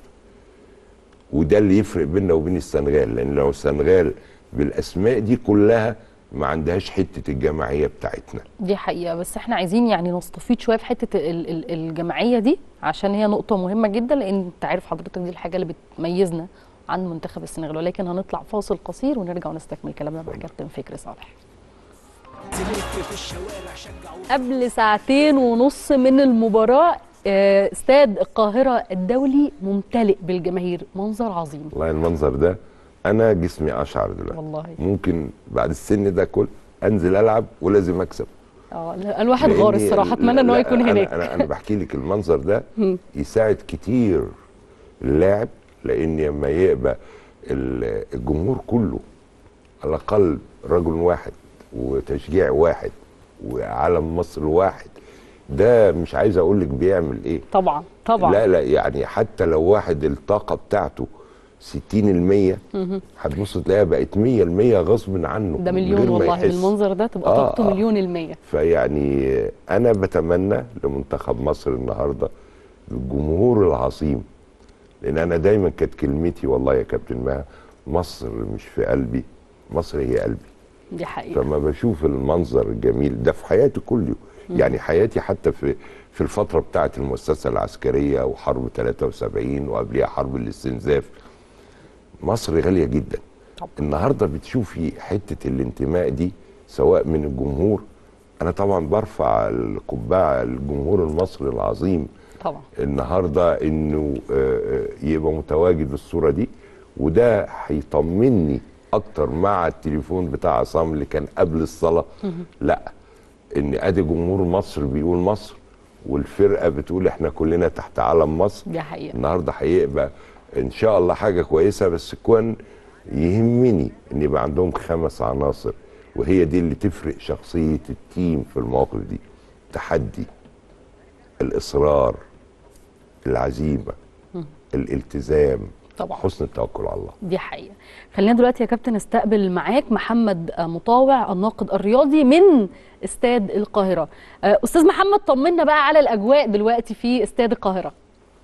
وده اللي يفرق بيننا وبين السنغال، لان لو السنغال بالاسماء دي كلها ما عندهاش حته الجماعيه بتاعتنا. دي حقيقة، بس احنا عايزين يعني نستفيد شوية في حتة الجماعية دي، عشان هي نقطة مهمة جدا، لأن انت عارف حضرتك دي الحاجة اللي بتميزنا عن منتخب السنغال. ولكن هنطلع فاصل قصير ونرجع ونستكمل كلامنا مع كابتن فكري صالح. قبل ساعتين ونص من المباراة استاد القاهرة الدولي ممتلئ بالجماهير، منظر عظيم. والله المنظر ده انا جسمي اشعر دلوقتي. والله ممكن بعد السن ده كل انزل العب ولازم اكسب. الواحد غار الصراحه، اتمنى ان هو يكون هناك. انا بحكي لك المنظر ده يساعد كتير اللاعب، لان لما يبقى الجمهور كله على قلب رجل واحد وتشجيع واحد وعلم مصر واحد، ده مش عايز اقول لك بيعمل ايه. طبعا طبعا. لا يعني حتى لو واحد الطاقه بتاعته 60%، هتبص تلاقيها بقت 100% غصب عنه. ده مليون والله، بالمنظر ده تبقى طاقته مليون المية. فيعني انا بتمنى لمنتخب مصر النهارده الجمهور العظيم، لان انا دايما كانت كلمتي والله يا كابتن مها، مصر مش في قلبي، مصر هي قلبي. دي حقيقة. فما بشوف المنظر الجميل ده في حياتي كله، يعني حياتي حتى في الفترة بتاعت المؤسسة العسكرية وحرب 73 وقبلها حرب الاستنزاف، مصر غالية جدا. النهاردة بتشوفي حتة الانتماء دي سواء من الجمهور. أنا طبعا برفع القبعة للجمهور المصري العظيم طبعا النهاردة إنه يبقى متواجد الصورة دي، وده هيطمني أكتر مع التليفون بتاع عصام اللي كان قبل الصلاة. لا، إن أدي جمهور مصر بيقول مصر، والفرقة بتقول إحنا كلنا تحت علم مصر. دي حقيقة. النهاردة هيبقى ان شاء الله حاجه كويسه، بس كون يهمني ان يبقى عندهم 5 عناصر، وهي دي اللي تفرق شخصيه التيم في المواقف دي: التحدي، الاصرار، العزيمه، الالتزام، طبعا حسن التوكل على الله. دي حقيقه. خلينا دلوقتي يا كابتن نستقبل معاك محمد مطاوع الناقد الرياضي من استاد القاهره. استاذ محمد، طمنا بقى على الاجواء دلوقتي في استاد القاهره.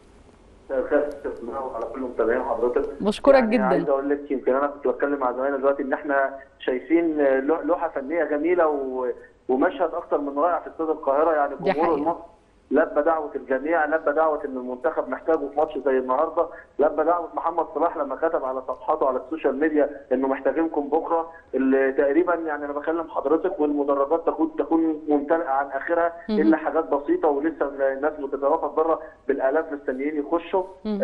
على كل متابعين حضرتك، بشكرك يعني جدا. عايز اقول لك، يمكن انا كنت بتكلم مع زمايلنا دلوقتي ان احنا شايفين لوحه فنيه جميله ومشهد اكتر من رائع في استاد القاهره. يعني جمهور المصري لبى دعوه الجميع، لبى دعوه ان المنتخب محتاجه في ماتش زي النهارده، لبى دعوه محمد صلاح لما كتب على صفحاته على السوشيال ميديا انه محتاجينكم بكره. اللي تقريبا يعني انا بكلم حضرتك والمدرجات تكون ممتلئه عن اخرها الا حاجات بسيطه، ولسه الناس متتوافد بره بالالاف مستنيين يخشوا.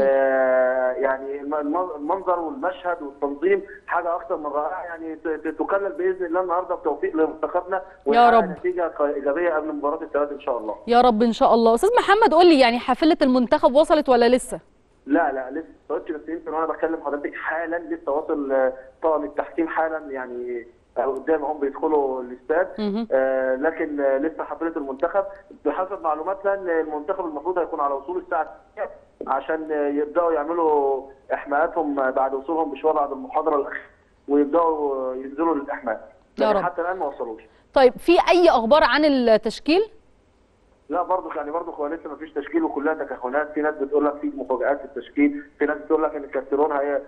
يعني المنظر والمشهد والتنظيم حاجه اكثر من رائعه، يعني تكلل باذن الله النهارده بتوفيق لمنتخبنا يا رب، نتيجه ايجابيه قبل مباراه الثلاث ان شاء الله. يا رب ان شاء الله. استاذ محمد، قول لي يعني حافله المنتخب وصلت ولا لسه؟ لا لسه ما وصلتش، بس يمكن وانا بكلم حضرتك حالا لسه واصل طاقم التحكيم حالا، يعني قدام هم بيدخلوا الاستاد. لكن لسه حافله المنتخب بحسب معلوماتنا ان المنتخب المفروض هيكون على وصول الساعه 9 عشان يبداوا يعملوا احماءاتهم بعد وصولهم بشويه بعد المحاضره الاخيره، ويبداوا ينزلوا للاحماء. لكن حتى الان ما وصلوش. طيب، في اي اخبار عن التشكيل؟ لا برضه هو لسه ما فيش تشكيل وكلها تكهنات. في ناس بتقول لك في مفاجآت في التشكيل، في ناس بتقول لك ان كاسترون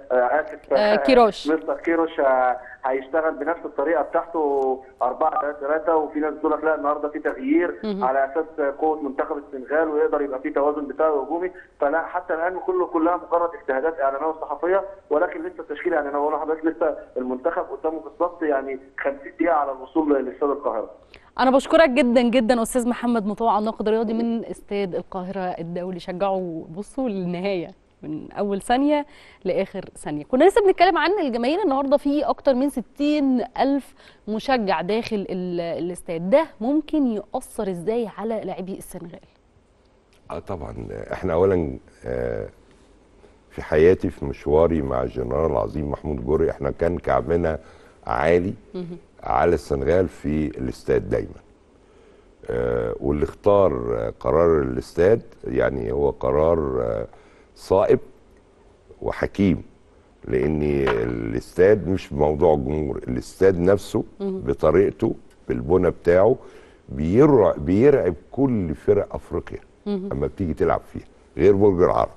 كيروش مستر كيروش هيشتغل بنفس الطريقه بتاعته 4-3-3، وفي ناس بتقول لك لا النهارده في تغيير على اساس قوه منتخب السنغال ويقدر يبقى في توازن دفاعي وهجومي. فلا حتى الان كلها مجرد اجتهادات اعلانيه وصحفيه، ولكن لسه التشكيل يعني انا بقول لحضرتك لسه المنتخب قدامه بالظبط يعني 50 دقيقه على الوصول لاستاد القاهره. أنا بشكرك جدا جدا أستاذ محمد مطوع الناقد الرياضي من استاد القاهرة الدولي. شجعوا بصوا للنهاية من أول ثانية لآخر ثانية. كنا لسه بنتكلم عن الجماهير النهاردة، في أكتر من 60,000 مشجع داخل الاستاد. ده ممكن يأثر إزاي على لاعبي السنغال؟ طبعا احنا أولا في حياتي في مشواري مع الجنرال العظيم محمود جوري احنا كان كعبنا عالي على السنغال في الاستاد دايما. واللي اختار قرار الاستاد يعني هو قرار صائب وحكيم، لان الاستاد مش موضوع جمهور، الاستاد نفسه بطريقته بالبنى بتاعه بيرعب كل فرق افريقيا اما بتيجي تلعب فيها غير برج العرب.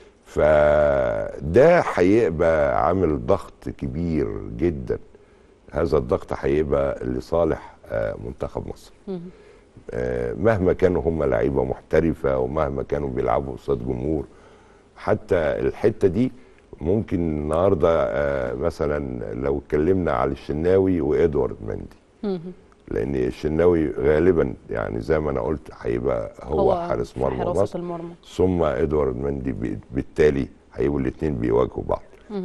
فده هيبقى عامل ضغط كبير جدا هذا الضغط هيبقى لصالح منتخب مصر. مهما كانوا هم لعيبه محترفه ومهما كانوا بيلعبوا قصاد جمهور، حتى الحته دي ممكن النهارده مثلا لو اتكلمنا على الشناوي وادوارد مندي، لان الشناوي غالبا يعني زي ما انا قلت هيبقى هو حارس مرمى مصر، ثم ادوارد مندي، بالتالي هيبقوا الاثنين بيواجهوا بعض.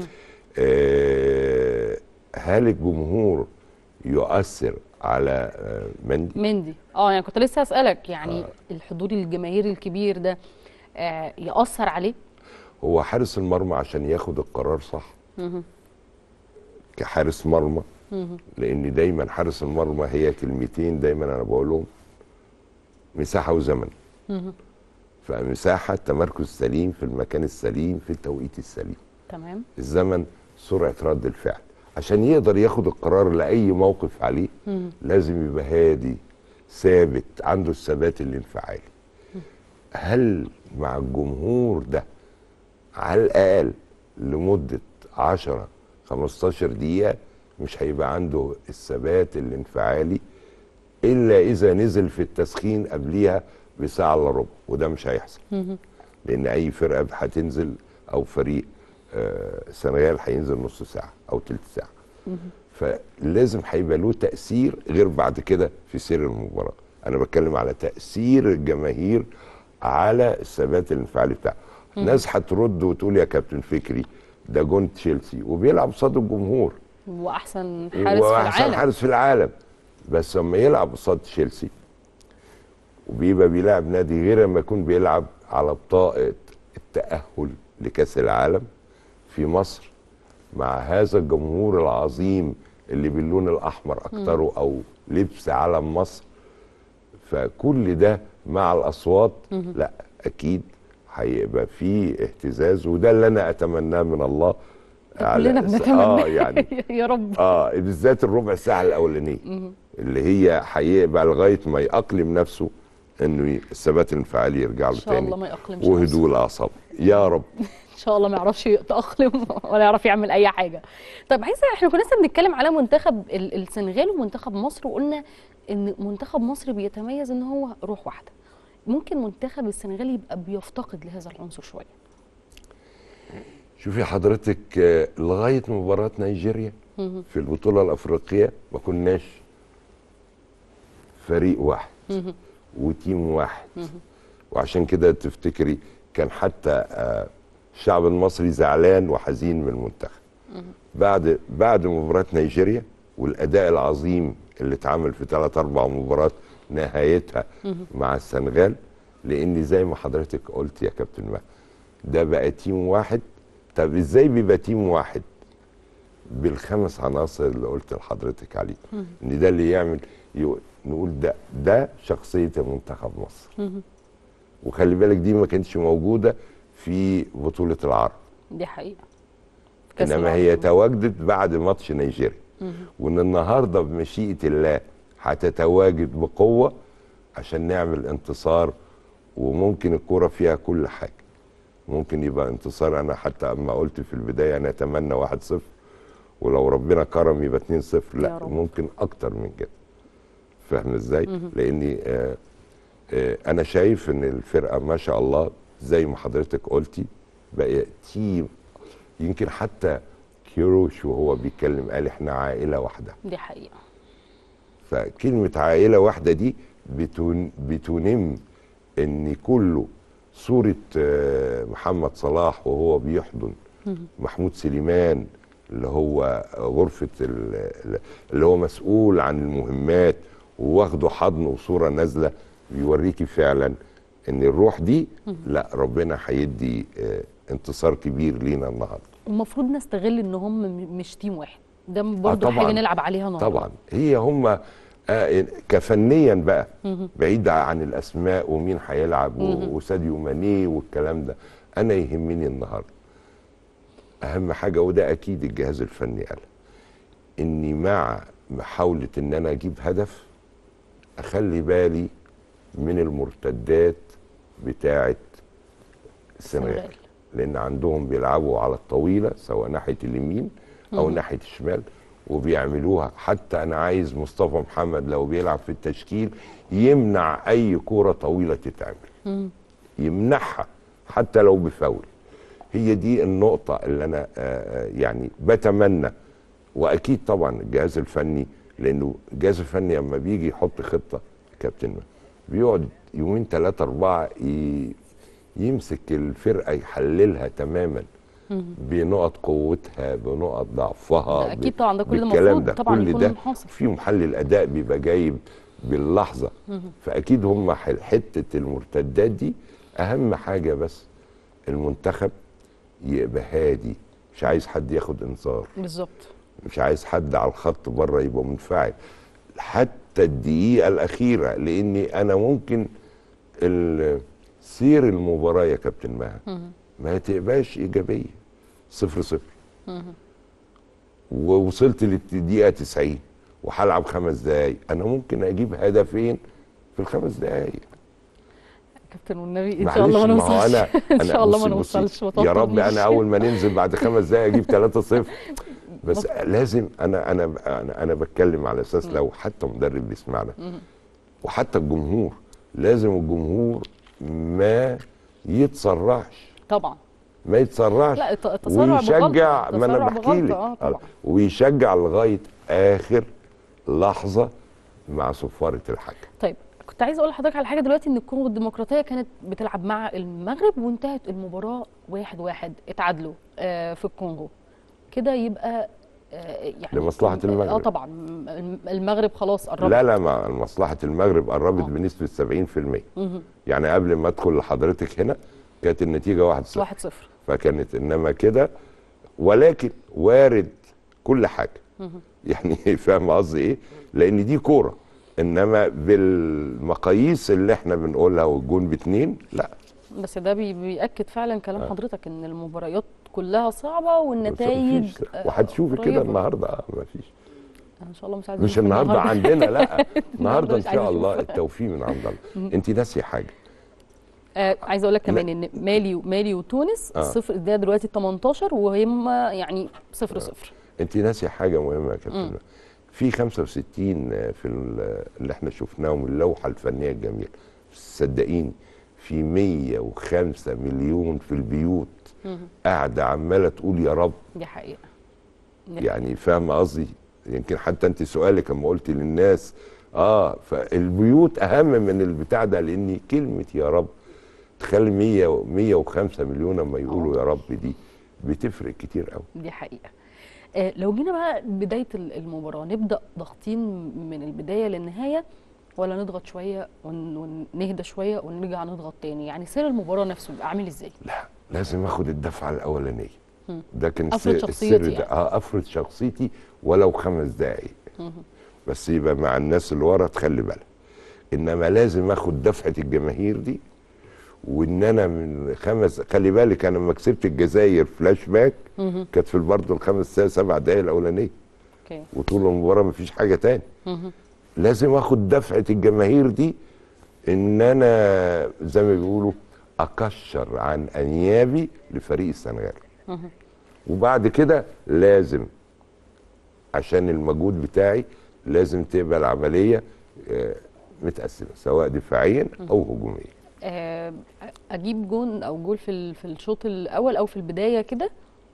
هل الجمهور يؤثر على مندي؟ يعني كنت لسه هسألك يعني الحضور الجماهيري الكبير ده يأثر عليه؟ هو حارس المرمى عشان ياخد القرار صح كحارس مرمى، لان دايما حارس المرمى هي كلمتين دايما انا بقولهم: مساحه وزمن. فمساحه التمركز سليم في المكان السليم في التوقيت السليم. تمام. الزمن سرعه رد الفعل. عشان يقدر ياخد القرار لاي موقف عليه لازم يبقى هادي ثابت، عنده الثبات الانفعالي. هل مع الجمهور ده على الاقل لمده 10 15 دقيقه مش هيبقى عنده الثبات الانفعالي الا اذا نزل في التسخين قبليها بساعه الا ربع، وده مش هيحصل. لان اي فرقه هتنزل او فريق السنغال هينزل نص ساعه او تلت ساعه. فلازم هيبقى له تاثير غير بعد كده في سير المباراه. انا بتكلم على تاثير الجماهير على الثبات الانفعالي بتاعه. ناس هترد وتقول يا كابتن فكري ده جون تشيلسي وبيلعب قصاد الجمهور واحسن حارس في العالم، واحسن حارس في العالم، بس لما يلعب قصاد تشيلسي وبيبقى بيلعب نادي غير لما يكون بيلعب على بطاقه التاهل لكاس العالم في مصر مع هذا الجمهور العظيم اللي باللون الاحمر اكتره او لبس علم مصر. فكل ده مع الاصوات لا اكيد هيبقى فيه اهتزاز، وده اللي انا اتمناه من الله. كلنا بنتمناه يعني يا رب. بالذات الربع ساعه الاولانيه اللي هي هيبقى لغايه ما يأقلم نفسه انه الثبات الانفعالي يرجع له تاني، ان شاء الله ما يأقلمش وهدوء الاعصاب يا رب. ان شاء الله ما يعرفش يتأقلم ولا يعرف يعمل اي حاجه. طب عايزه، احنا كنا لسه بنتكلم على منتخب السنغال ومنتخب مصر، وقلنا ان منتخب مصر بيتميز ان هو روح واحده. ممكن منتخب السنغال يبقى بيفتقد لهذا العنصر شويه؟ شوفي حضرتك، لغايه مباراه نيجيريا في البطوله الافريقيه ما كناش فريق واحد وتيم واحد. وعشان كده تفتكري كان حتى الشعب المصري زعلان وحزين من المنتخب بعد مباراه نيجيريا والاداء العظيم اللي اتعمل في 3-4 مباريات نهايتها مع السنغال. لان زي ما حضرتك قلت يا كابتن مهدي ده بقى تيم واحد. طب ازاي بيبقى تيم واحد؟ بالخمس عناصر اللي قلت لحضرتك عليه، ان ده اللي يعمل نقول ده شخصيه منتخب مصر. وخلي بالك دي ما كانتش موجوده في بطوله العرب، دي حقيقه، انما هي تواجدت بعد ماتش نيجيريا. وان النهارده بمشيئه الله هتتواجد بقوه عشان نعمل انتصار. وممكن الكوره فيها كل حاجه، ممكن يبقى انتصار. انا حتى اما قلت في البدايه انا اتمنى 1-0 ولو ربنا كرم يبقى 2-0، لا ممكن اكتر من كده. فاهم ازاي؟ لاني انا شايف ان الفرقه ما شاء الله زي ما حضرتك قلتي بقى تيم. يمكن حتى كيروش وهو بيتكلم قال احنا عائله واحده. دي حقيقه. فكلمه عائله واحده دي بتنم ان كله صوره محمد صلاح وهو بيحضن محمود سليمان اللي هو غرفه اللي هو مسؤول عن المهمات، وواخده حضن وصوره نازله بيوريكي فعلا ان الروح دي لا ربنا هيدي انتصار كبير لينا النهارده. المفروض نستغل ان هم مش تيم واحد، ده برضه حاجه نلعب عليها النهارده. طبعا هي هم كفنيا بقى بعيد عن الاسماء ومين هيلعب وساديو ماني والكلام ده. انا يهمني النهارده اهم حاجه، وده اكيد الجهاز الفني قال اني مع محاوله ان انا اجيب هدف اخلي بالي من المرتدات بتاعه السنغال، لان عندهم بيلعبوا على الطويله سواء ناحيه اليمين او ناحيه الشمال، وبيعملوها. حتى انا عايز مصطفى محمد لو بيلعب في التشكيل يمنع اي كرة طويلة تتعمل، يمنعها حتى لو بفاول. هي دي النقطة اللي انا يعني بتمنى. واكيد طبعا الجهاز الفني، لانه الجهاز الفني لما بيجي يحط خطة كابتن بيقعد يومين 3 4 يمسك الفرقة يحللها تماما بنقط قوتها بنقط ضعفها. اكيد طبعا ده كل المفروض ده طبعا كل يكون ده محاصر. في محلل اداء بيبقى جايب باللحظه. فاكيد هم حته المرتدات دي اهم حاجه. بس المنتخب يبقى هادي، مش عايز حد ياخد انذار، بالظبط، مش عايز حد على الخط بره يبقى منفعل حتى الدقيقه الاخيره. لاني انا ممكن سير المباراه يا كابتن مها ما تبقاش ايجابيه 0-0 ووصلت للدقيقه 90 وهلعب 5 دقايق، انا ممكن اجيب هدفين في ال5 دقايق. كابتن والنبي ان شاء الله ما نوصلش. ان شاء الله ما نوصلش. يا رب انا اول ما ننزل بعد 5 دقايق اجيب 3-0. بس لازم انا بتكلم على اساس لو حتى مدرب بيسمعنا وحتى الجمهور، لازم الجمهور ما يتسرعش. طبعا ما يتسرعش. لا التسرع ويشجع، ما انا بحكي لك طبعا. ويشجع لغايه اخر لحظه مع صفاره الحكم. طيب كنت عايز اقول لحضرتك على حاجه دلوقتي، ان الكونغو الديمقراطيه كانت بتلعب مع المغرب وانتهت المباراه 1-1، اتعادلوا في الكونغو كده، يبقى يعني لمصلحه المغرب. طبعا المغرب خلاص قربت. لا مع مصلحه المغرب قربت بنسبه 70%. يعني قبل ما ادخل لحضرتك هنا كانت النتيجه 1-0 فكانت انما كده، ولكن وارد كل حاجه. يعني فاهم قصدي ايه؟ لان دي كوره، انما بالمقاييس اللي احنا بنقولها والجون ب2 لا. بس ده بيأكد فعلا كلام حضرتك ان المباريات كلها صعبه والنتائج وهتشوفي كده النهارده ما فيش ان شاء الله. مش النهارده عندنا، لا النهارده ان شاء الله التوفيق من عند الله. انت ناسيه حاجه. عايزه اقول لك كمان ان مالي وتونس صفر، ده دلوقتي 18 وهم يعني 0-0. انت ناسيه حاجه مهمه يا كابتن. في 65 في اللي احنا شفناهم اللوحه الفنيه الجميله، صدقيني في 105 مليون في البيوت قاعده عماله تقول يا رب. دي حقيقه. يعني فاهمه قصدي؟ يمكن حتى انت سؤالك لما قلت للناس فالبيوت اهم من البتاع ده، لان كلمه يا رب تخلي 105 مليون لما يقولوا يا رب دي بتفرق كتير قوي. دي حقيقه. لو جينا بقى بدايه المباراه، نبدا ضاغطين من البدايه للنهايه ولا نضغط شويه ونهدى شويه ونرجع نضغط تاني؟ يعني سير المباراه نفسه بيبقى عامل ازاي؟ لا لازم اخد الدفعه الاولانيه. ده كان السر ده. يعني. افرض شخصيتي ولو 5 دقايق بس يبقى مع الناس اللي ورا تخلي بالها. انما لازم اخد دفعه الجماهير دي، وان انا من خلي بالك انا لما كسبت الجزائر فلاش باك كانت في برضه ال5 7 دقايق الاولانيه. وطول المباراه مفيش حاجه تاني. لازم اخد دفعه الجماهير دي، ان انا زي ما بيقولوا اكشر عن انيابي لفريق السنغال. وبعد كده لازم عشان المجهود بتاعي لازم تبقى العمليه متقسمه سواء دفاعيا او هجوميا. اجيب جون او جول في الشوط الاول او في البدايه كده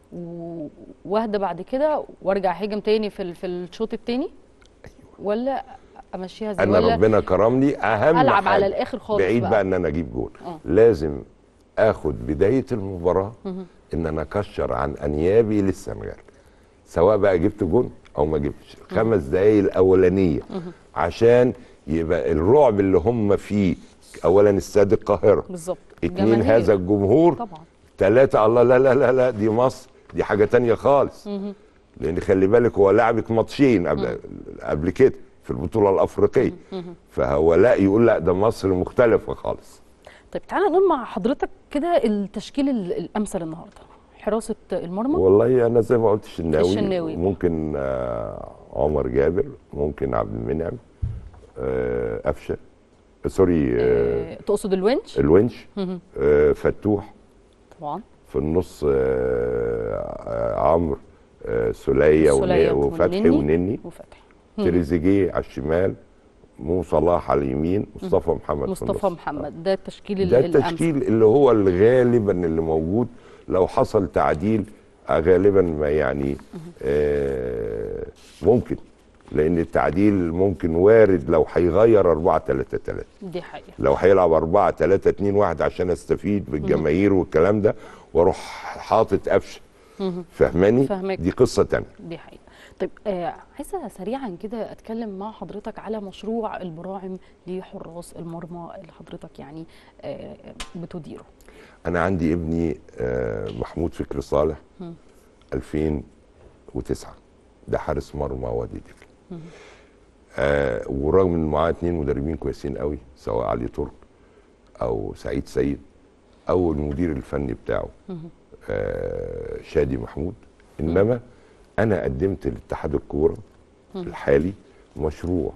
واهدى بعد كده وارجع هاجم تاني في الشوط الثاني. ولا امشيها زي انا ولا ربنا كرمني اهم العب حاجة على الاخر خالص بعيد بقى ان انا اجيب جول. لازم اخد بدايه المباراه ان انا اكشر عن انيابي للسنغال، سواء بقى جبت جول او ما جبتش. 5 دقايق الاولانيه عشان يبقى الرعب اللي هم فيه. اولا استاد القاهره بالظبط، 2 هذا الجمهور طبعا 3 الله لا لا لا لا دي مصر دي حاجه تانية خالص. لان خلي بالك هو لعبك ماتشين قبل كده في البطوله الافريقيه. فهو لا يقول لا ده مصر مختلفه خالص. طيب تعالى نقول مع حضرتك كده التشكيل الامثل النهارده. حراسه المرمى والله انا زي ما قلت الشناوي ممكن عمر جابر، ممكن عبد المنعم، قفشه سوري تقصد الونش فتوح طبعا. في النص عمرو سولية وفتحي ونني. تريزيجيه على الشمال، مو صلاح على اليمين، مصطفى محمد في النص. محمد ده التشكيل ده التشكيل اللي هو غالبا اللي موجود. لو حصل تعديل غالبا ما يعني ممكن، لان التعديل ممكن وارد لو هيغير 4-3-3. دي حقيقة. لو هيلعب 4-3-2-1 عشان استفيد بالجماهير والكلام ده واروح حاطط قفشه. فاهماني؟ دي قصة تانية. دي حقيقة. طيب عايزة سريعا كده اتكلم مع حضرتك على مشروع البراعم لحراس المرمى اللي حضرتك يعني بتديره. انا عندي ابني محمود فكري صالح 2009 ده حارس مرمى وادي دجله. ورغم ان معاه 2 مدربين كويسين قوي، سواء علي ترك او سعيد سيد او المدير الفني بتاعه شادي محمود، انما انا قدمت لاتحاد الكوره الحالي مشروع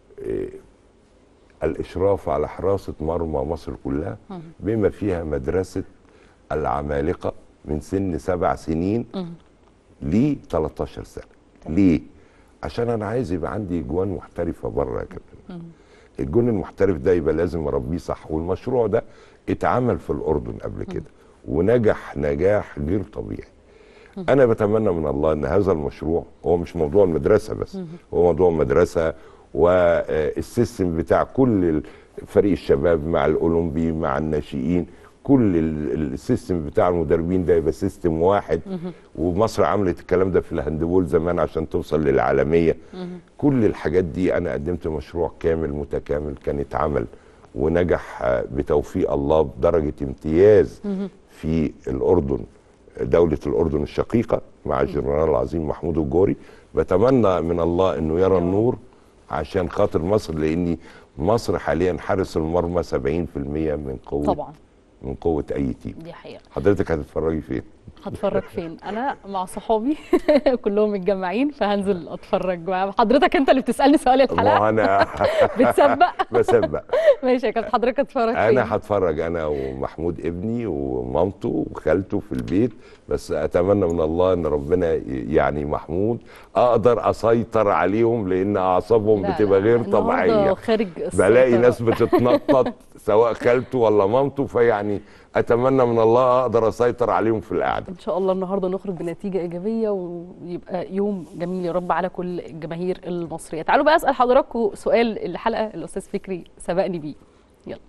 الاشراف على حراسه مرمى مصر كلها، بما فيها مدرسه العمالقه من سن 7 سنين ل 13 سنه. ليه؟ عشان انا عايز يبقى عندي جوان محترفه بره يا كابتن. الجون المحترف ده يبقى لازم اربيه صح، والمشروع ده اتعمل في الاردن قبل كده ونجح نجاح غير طبيعي. انا بتمنى من الله ان هذا المشروع هو مش موضوع المدرسه بس، هو موضوع المدرسه والسيستم بتاع كل فريق الشباب مع الاولمبي مع الناشئين، كل السيستم بتاع المدربين ده يبقى سيستم واحد. ومصر عملت الكلام ده في الهاندبول زمان عشان توصل للعالميه. كل الحاجات دي انا قدمت مشروع كامل متكامل كان اتعمل ونجح بتوفيق الله بدرجه امتياز في الاردن، دولة الأردن الشقيقة مع الجنرال العظيم محمود الجوري. بتمنى من الله أنه يرى النور عشان خاطر مصر، لأن مصر حاليا حارس المرمى 70% من قوة طبعا من قوة أي تيم. دي حقيقة. حضرتك هتتفرجي فين؟ هتفرج فين؟ أنا مع صحابي كلهم متجمعين فهنزل أتفرج. حضرتك أنت اللي بتسألني سؤال الحلقة. ما أنا بتسبق؟ بسبق. ماشي يا كابتن، حضرتك هتتفرج فين؟ أنا هتفرج أنا ومحمود ابني ومامته وخالته في البيت، بس أتمنى من الله إن ربنا يعني محمود أقدر أسيطر عليهم، لأن أعصابهم بتبقى غير طبيعية. بلاقي ناس بتتنطط سواء خالته ولا مامته، فيعني اتمنى من الله اقدر اسيطر عليهم في القعده. ان شاء الله النهارده نخرج بنتيجه ايجابيه ويبقى يوم جميل يا رب على كل الجماهير المصريه. تعالوا بقى اسال حضراتكم سؤال الحلقه الاستاذ فكري سبقني بيه. يلا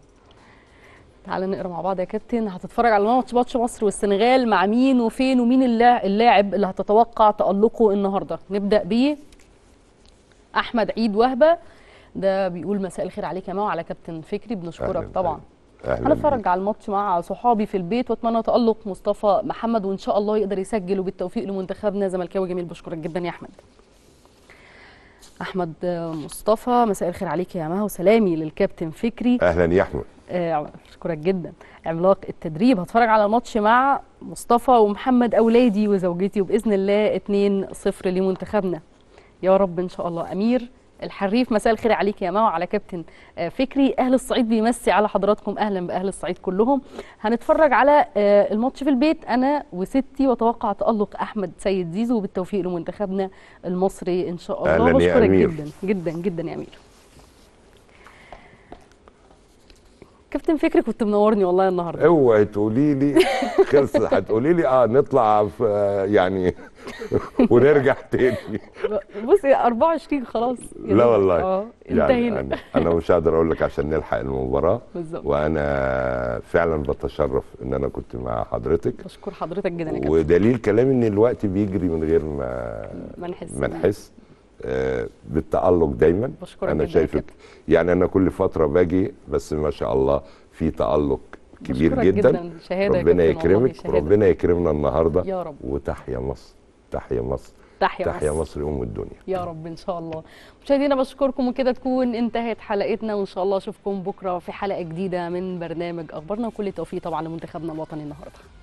تعالى نقرا مع بعض يا كابتن. هتتفرج على ماتش مصر والسنغال مع مين وفين، ومين اللاعب اللي هتتوقع تألقه النهارده؟ نبدا بيه احمد عيد وهبه، ده بيقول مساء الخير عليك يا ماو وعلى كابتن فكري، بنشكرك طبعا. هنتفرج على الماتش مع صحابي في البيت واتمنى تألق مصطفى محمد وان شاء الله يقدر يسجل، وبالتوفيق لمنتخبنا زملكاوي جميل. بشكرك جدا يا احمد. احمد مصطفى مساء الخير عليك يا ماهو، سلامي للكابتن فكري. اهلا يا احمد. بشكرك جدا. عملاق التدريب، هتفرج على الماتش مع مصطفى ومحمد اولادي وزوجتي، وباذن الله 2-0 لمنتخبنا يا رب ان شاء الله. امير الحريف مساء الخير عليك يا ماو على كابتن فكري. اهل الصعيد بيمسي على حضراتكم، اهلا باهل الصعيد كلهم. هنتفرج على الماتش في البيت انا وستي، واتوقع تألق احمد سيد زيزو، وبالتوفيق لمنتخبنا المصري ان شاء الله. أهلا بشكرك يا جدا جدا جدا يا امير. كابتن فكري كنت منورني والله النهارده. اوعي تقولي لي خلص، هتقولي لي نطلع يعني ونرجع تاني. بصي 24 خلاص. لا والله انتهينا. يعني انا مش هقدر اقول لك عشان نلحق المباراه بالظبط. وانا فعلا بتشرف ان انا كنت مع حضرتك. بشكر حضرتك جدا يا كابتن. ودليل كلامي ان الوقت بيجري من غير ما نحس بالتألق دايما. انا شايفك يعني انا كل فتره باجي، بس ما شاء الله في تألق كبير جدا. ربنا يكرمك وربنا يكرمنا النهارده يا رب. وتحيا مصر، تحيا مصر، تحيا مصر ام الدنيا يا رب ان شاء الله. مشاهدينا بشكركم، وكده تكون انتهت حلقتنا، وان شاء الله اشوفكم بكره في حلقه جديده من برنامج اخبارنا، وكل التوفيق طبعا لمنتخبنا الوطني النهارده.